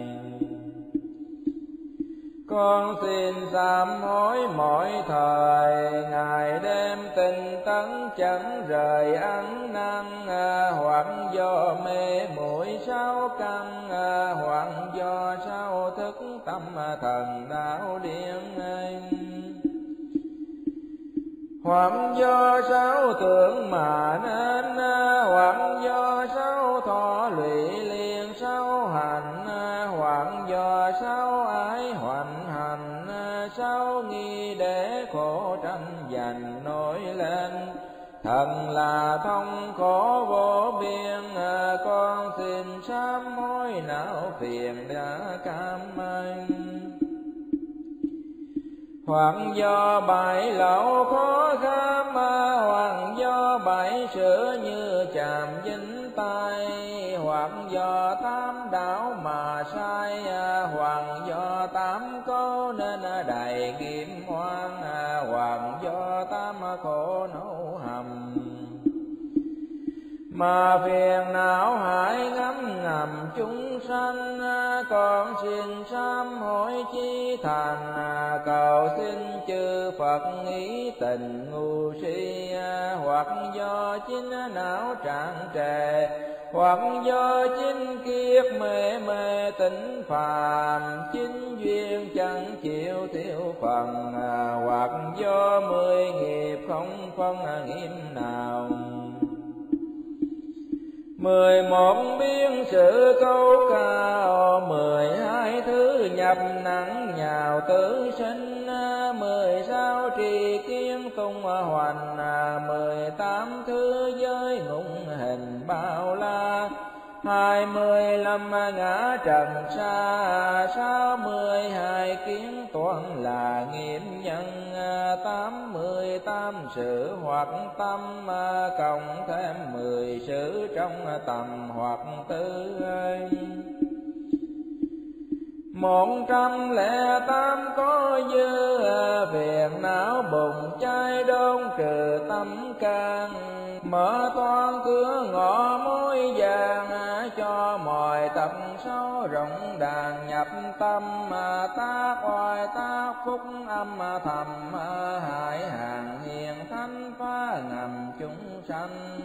Con xin sám hối mỗi thời, ngày đêm tinh tấn chẳng rời ăn năn, hoặc do mê muội sáu căn, hoặc do sáu thức tâm thần đạo điên, hoặc do sáu tưởng mà nên, hoặc do sáu thọ lụy liền sáu hành, hoặc do sáu ái hoành hành, sáu nghi để khổ tranh giành nổi lên. Thần là thông khổ vô biên, con xin sám hối não phiền đã cam anh. Hoặc do bảy lậu khó kham, hoặc do bảy sửa như chàm dính tay, hoặc do tám đạo mà sai, hoặc do tám có nên đầy kiếm oan, hoặc do tám khổ nấu hầm mà phiền não hại ngấm ngầm chúng sanh. Con xin sám hối chí thành, cầu xin chư Phật ý tình ngu si, hoặc do chính não trạng trề, hoặc do chính kiết mê mê tỉnh phàm, chính duyên chẳng chịu thiếu phần, hoặc do mười nghiệp không phân nghiêm nào. Mười một biến sự câu cao, mười hai thứ nhập nặng nhào tử sinh, mười sáu trì kiến tung hoành, mười tám thứ giới ngụng hình bao la, hai mươi lăm ngã trần xa, sáu mươi hai kiến toán là nghiệp nhân, tám mươi tám sự hoặc tâm, cộng thêm mười sự trong tầm hoặc tư. Một trăm lẻ tám có dư, phiền não bùng cháy đốn trừ tâm can, mở toan cửa ngõ mối vàng, cho mọi tập số rộng đàn nhập tâm, tác oai tác phúc âm thầm, hại hàng hiền thánh phá ngầm chúng sanh.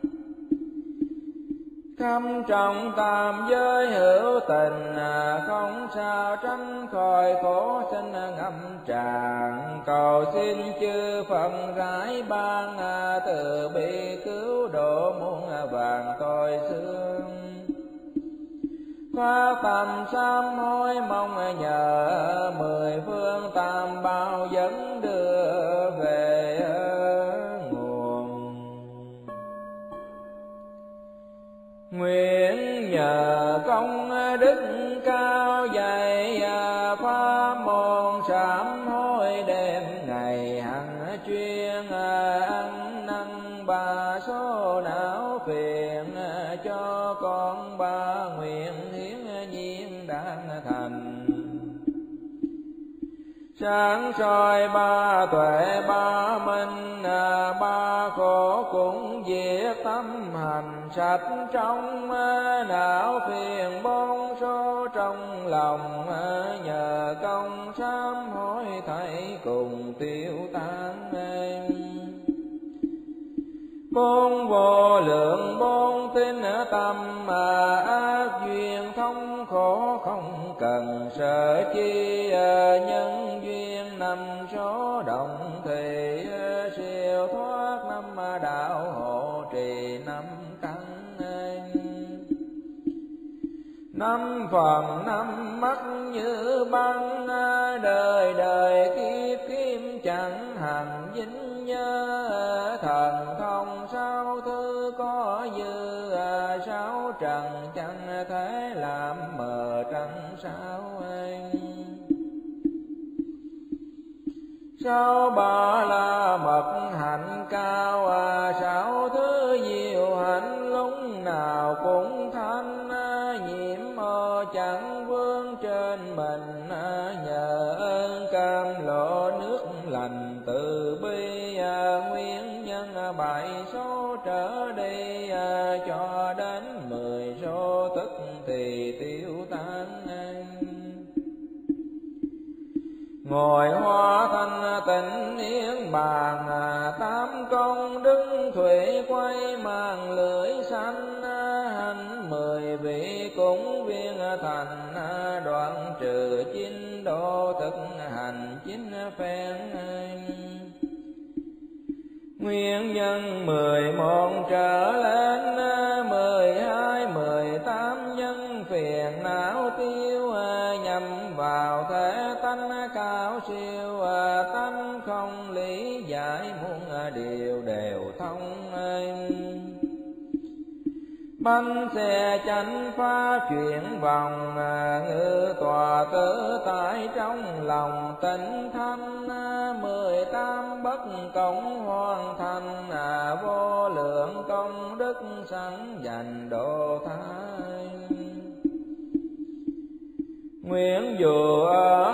Khâm trọng tam giới hữu tình, không sao tránh khỏi khổ sinh ngâm tràn, cầu xin chư Phật rải ban, từ bi cứu độ muôn vàng tội xương. Phát tâm sám hối mong nhờ, mười phương tam bảo dẫn đưa về nguồn. Nguyện nhờ công đức cao dày, pháp môn sám hối đêm ngày hằng chuyên, ăn năn ba số não phiền, cho con ba nguyện hiến nhiên đáng thành. Sáng soi ba tuệ ba minh, ba khổ cũng diệt tâm hành sạch trong, não phiền bốn số trong lòng, nhờ công sám hối thảy cùng tiêu tan. bốn vô lượng bốn tinh tâm ác duyên thông khổ không cần sợ chi, nhân duyên năm số động thì siêu thoát năm đạo hộ trì năm căn, năm phần năm mắt như băng đời đời kiếp kiếp chẳng hành dính nhớ, thần thông sáu thứ có dư sáu trần chẳng thể làm mờ trăng sao anh. Sáu ba la mật hạnh cao, sáu thứ diệu hạnh lúc nào cũng thanh, nhiễm ô chẳng vương trên mình, nhờ ơn cam lộ nước lành từ bi, nguyên nhân bảy số trở đi, cho đến mười số tức thì tiêu tan. Ngồi hoa thanh tịnh niết bàn, tám công đức thủy quay màn lưỡi xanh, hành mười vị cũng viên thành, đoạn trừ chín độ thực hành chín phen. Nguyên nhân mười một trở lên, mười hai mười tám nhân phiền não tiêu, nhằm vào thể tánh cao siêu, tánh không lý giải muôn điều đều thông. Bánh xe chánh phá chuyển vòng, ngự tòa tự tại trong lòng tịnh thanh, mười tám bất công hoàn thành, vô lượng công đức sẵn dành độ thái. Nguyện dù ở